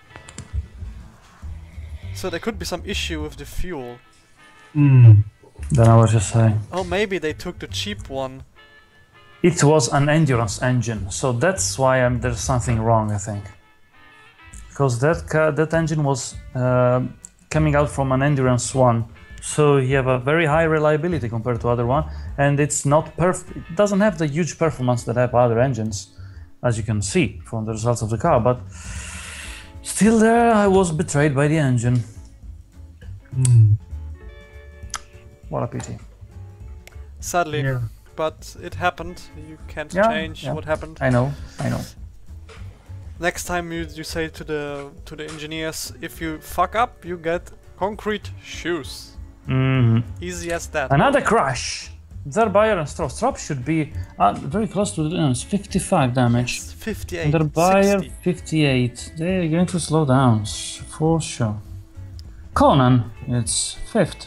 S3: So there could be some issue with the fuel.
S2: hmm.
S1: Then I was just saying.
S3: Oh, maybe they took the cheap one.
S1: It was an endurance engine, so that's why um, there's something wrong, I think. Because that ca- that engine was uh, coming out from an endurance one, so you have a very high reliability compared to other one, and it's not perf- It doesn't have the huge performance that have other engines, as you can see from the results of the car. But still, there I was betrayed by the engine.
S2: Hmm.
S1: What a pity.
S3: Sadly.
S2: Yeah.
S3: But it happened. You can't
S1: Yeah,
S3: change
S1: yeah.
S3: what happened.
S1: I know, I know.
S3: Next time you, you say to the to the engineers, if you fuck up, you get concrete shoes.
S1: Mhm.
S3: Easy as that.
S1: Another crash. Der Bayer and Stroll. Stroll should be uh, very close to the uh, fifty-five damage.
S3: It's fifty-eight,
S1: And Der Bayer
S3: sixty.
S1: fifty-eight. They're going to slow down s- for sure. Conan, it's fifth.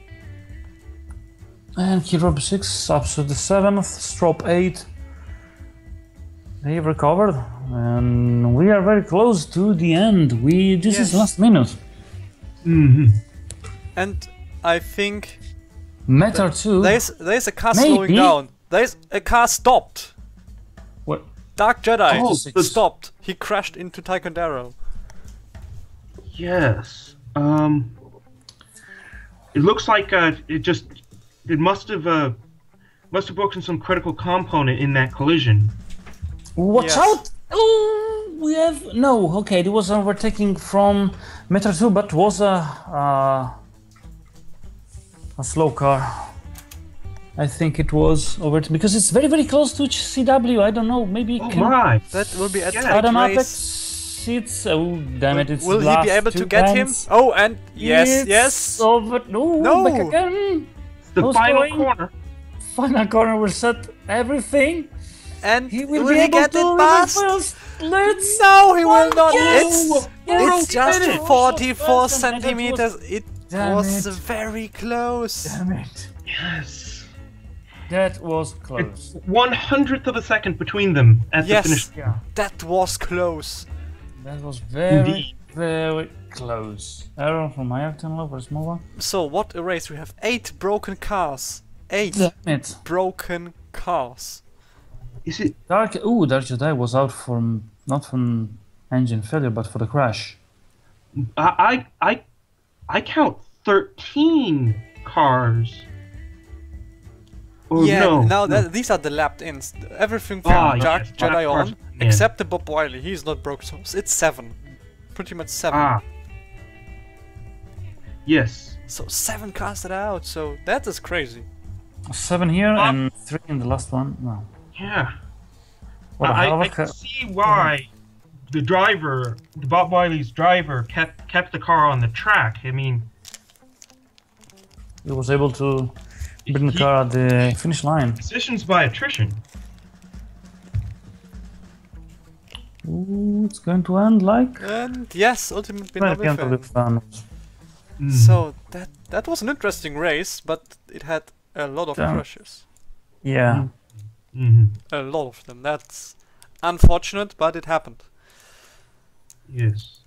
S1: And Kirov six up to the seventh. Strop eight. They've recovered, and we are very close to the end. We this is
S3: Yes.
S1: last minute.
S2: Hmm.
S3: And I think
S1: Meter two.
S3: there's there's a car
S1: Maybe.
S3: slowing down. There's a car stopped.
S1: What?
S3: Dark Jedi
S2: Oh,
S1: the-
S3: stopped. He crashed into Taekwondo.
S2: Yes. Um. It looks like uh, it just it must have uh, must have broken some critical component in that collision.
S1: Watch
S3: Yes.
S1: out! Oh, we have no. Okay, it was overtaking from Meter two, but was a uh, a slow car. I think it was over because it's very very close to C W. I don't know. Maybe it
S2: Oh
S1: can
S2: my!
S3: That will be a
S2: Yeah.
S3: tight
S1: Adam
S3: race.
S1: Apex. It's oh damn it! It's
S3: Will he
S1: last
S3: be able to
S1: two
S3: get him?
S1: bends.
S3: Oh, and yes,
S1: It's
S3: yes.
S1: Over. No,
S3: No.
S1: back again.
S2: The
S1: Who's
S2: final
S1: going?
S2: corner.
S1: Final corner will set everything.
S3: And
S1: He will,
S3: will
S1: be
S3: he
S1: able
S3: get
S1: to
S3: it past?
S1: reverse. Let's.
S3: No, he will not.
S1: Yes!
S3: It's,
S1: Yes!
S3: it's just
S1: He did it!
S3: forty-four
S1: Awesome. And that
S3: centimeters. It
S1: Damn
S3: was
S1: it.
S3: very close.
S1: Damn it!
S2: Yes.
S1: That was
S2: It's
S1: close.
S2: one hundredth of a second between them at
S3: Yes.
S2: the finish.
S1: Yeah,
S3: That was close.
S1: that was very,
S2: Indeed.
S1: very close. Error from my Acton over Smova.
S3: So what a race we have. Eight broken cars. Eight
S1: Damn it!
S3: broken cars.
S2: Is it?
S1: Dark. Ooh, Dark Jedi was out from not from engine failure, but for the crash.
S2: I I I, I count thirteen cars. Oh
S3: yeah,
S2: no!
S3: now
S2: no.
S3: that these are the lapped ins. Everything from
S2: Ah,
S3: Dark
S2: yes,
S3: Jedi
S2: five cars
S3: on,
S2: in.
S3: except the Bob Wiley. He's not broken, so it's seven. Pretty much seven.
S2: Ah. Yes.
S3: So seven cars that are out. So that is crazy.
S1: Seven here
S2: Ah.
S1: and three in the last one. No.
S2: Yeah.
S1: What a
S2: I,
S1: hell of a
S2: I can
S1: ca-
S2: see why the driver, the Bob Wiley's driver, kept kept the car on the track. I mean,
S1: He was able to bring the
S2: he-
S1: car at the finish line.
S2: positions by attrition.
S1: Ooh, it's going to end like.
S3: And yes, ultimate
S1: Well,
S3: Binobi
S1: can't
S3: fan.
S1: believe fun.
S2: Mm.
S3: So that that was an interesting race, but it had a lot of
S1: Damn.
S3: crashes.
S1: Yeah.
S2: Mhm.
S3: A lot of them. That's unfortunate, but it happened.
S2: Yes.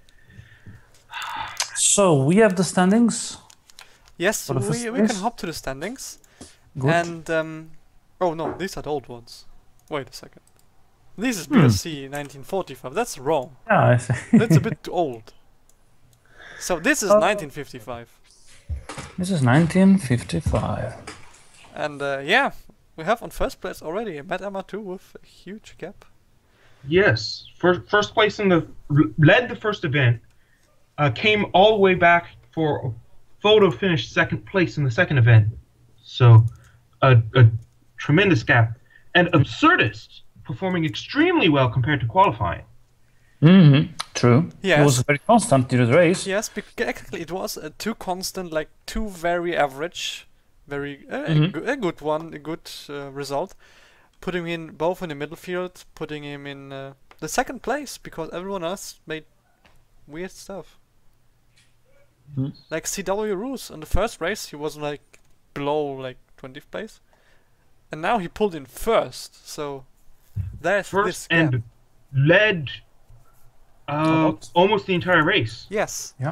S1: So we have the standings.
S3: Yes,
S1: For the first
S3: we, we can
S1: race?
S3: hop to the standings.
S1: Good.
S3: And um, oh no, these are the old ones. Wait a second. This is
S1: Hmm.
S3: B S C nineteen forty-five. That's wrong.
S1: yeah, I see.
S3: That's a bit too old. So this is
S1: Oh.
S3: nineteen fifty-five.
S1: This is nineteen fifty-five.
S3: And uh, yeah, we have on first place already Matt Emma two with a huge gap.
S2: Yes. First first place in the led the first event. Uh, came all the way back for a photo finish second place in the second event. So a, a tremendous gap. And Absurdist performing extremely well compared to qualifying.
S1: Mm-hmm. True.
S3: Yes.
S1: It was very constant during the race.
S3: Yes, bec- exactly. It was uh, two constant, like two very average, very uh, a,
S1: Mhm.
S3: go- a good one, a good uh, result. Putting him in both in the middle field, putting him in uh, the second place because everyone else made weird stuff.
S1: Mm.
S3: Like C W Roos in the first race, he was like below like twentieth place, and now he pulled in first. So there's this
S2: First
S3: gap.
S2: and led uh,
S1: About-
S2: almost the entire race.
S3: Yes.
S1: Yeah.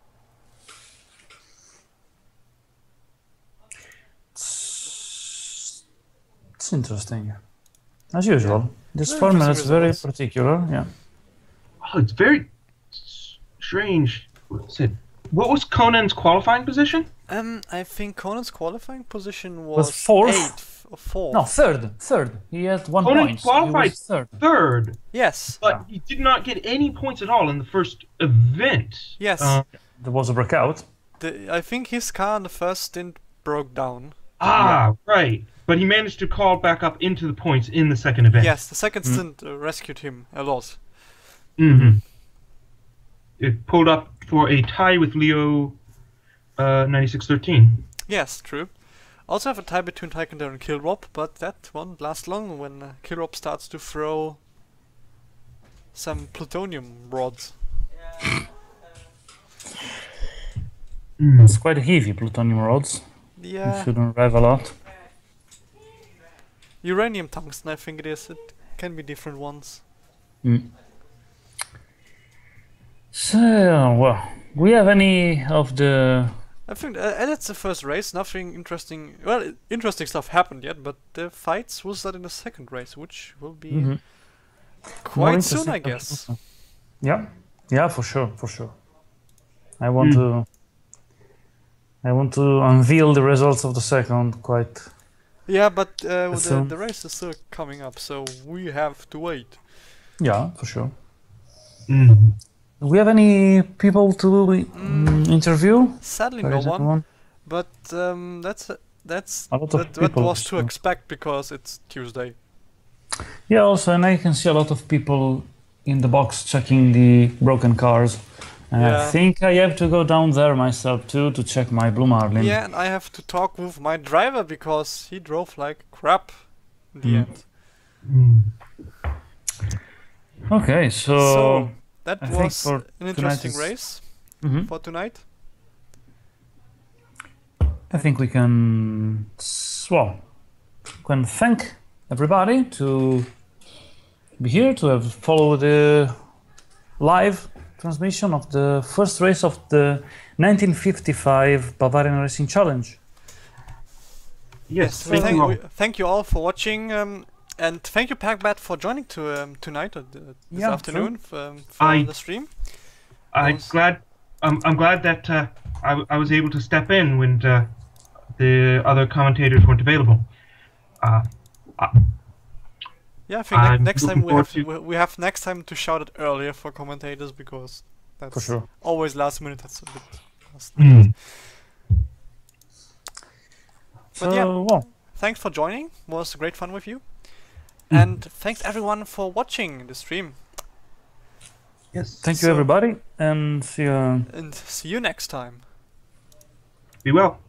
S1: It's, it's interesting. As usual. This
S3: Very
S1: format
S3: interesting
S1: is very
S3: results.
S1: particular. Yeah.
S2: Oh, it's very s- strange. What's it? What was Conan's qualifying position?
S3: Um, I think Conan's qualifying position was,
S1: Was fourth?
S3: eighth or fourth.
S1: No, third. Third. He had one
S2: Conan
S1: point.
S2: qualified
S1: He was third.
S2: third,
S3: Yes.
S2: but he did not get any points at all in the first event.
S3: Yes.
S2: Uh,
S1: There was a breakout.
S3: The, I think his car in the first stint broke down.
S2: ah, right. But he managed to call back up into the points in the second event.
S3: Yes, the second
S1: Mm.
S3: stint uh, rescued him a lot.
S2: Mm-hmm. It pulled up for a tie with Leo uh, ninety-six thirteen.
S3: Yes, true. Also have a tie between Taekwondo and Killrop, but that won't last long when uh, Killrop starts to throw some plutonium rods.
S2: Mm.
S1: It's quite heavy, plutonium rods.
S3: Yeah,
S1: If you don't drive a lot.
S3: uranium tungsten I think it is. It can be different ones.
S1: Mm. So, well, we have any of the...
S3: I think uh, and it's the first race. Nothing interesting. Well, i- interesting stuff happened yet, but the fights will start in the second race, which will be
S1: Mhm. More
S3: quite soon,
S1: interesting
S3: I
S1: stuff
S3: guess.
S1: also. Yeah, yeah, for sure, for sure. I want
S2: Mm.
S1: to... I want to unveil the results of the second quite...
S3: Yeah, but uh, the,
S1: soon.
S3: the race is still coming up, so we have to wait.
S1: Yeah, for sure.
S2: Mm.
S1: Do we have any people to mm, interview?
S3: Sadly,
S1: There
S3: no
S1: is
S3: one.
S1: anyone?
S3: But um, that's that's
S1: A lot of
S3: that, that
S1: people
S3: was to
S1: still.
S3: expect because it's Tuesday.
S1: Yeah, also, and I can see a lot of people in the box checking the broken cars. And I
S3: Yeah.
S1: think I have to go down there myself too to check my Blue Marlin.
S3: Yeah, and I have to talk with my driver because he drove like crap in the
S1: Mm.
S3: end.
S2: Mm.
S1: Okay, so,
S3: So that
S1: I think
S3: was
S1: for
S3: an
S1: tonight
S3: interesting
S1: is-
S3: race
S1: Mhm.
S3: for tonight.
S1: I think we can, s- well, we can thank everybody to be here, to have followed the live transmission of the first race of the nineteen fifty-five Bavarian Racing Challenge.
S2: Yes,
S3: we
S2: thank
S3: thank,
S2: you all.
S3: we thank you all for watching, um, and thank you, Packbat, for joining to um, tonight or the, this
S1: Yeah,
S3: afternoon f- um, for
S2: I-
S3: the stream.
S2: I'm
S3: was-
S2: glad. I'm, I'm glad that uh, I, w- I was able to step in when uh, the other commentators weren't available. Uh,
S3: Yeah, I think ne-
S2: I'm
S3: next time
S2: looking
S3: we have
S2: forward
S3: we, we have next time to shout it earlier for commentators because that's
S1: For sure.
S3: always last minute. That's a bit. last
S2: Mm.
S3: minute.
S1: So,
S3: yeah.
S1: well,
S3: Thanks for joining. Was great fun with you,
S2: Mm.
S3: and thanks everyone for watching the stream.
S2: yes.
S1: thank you
S3: So-
S1: everybody, and see you.
S3: And see you next time.
S2: Be well.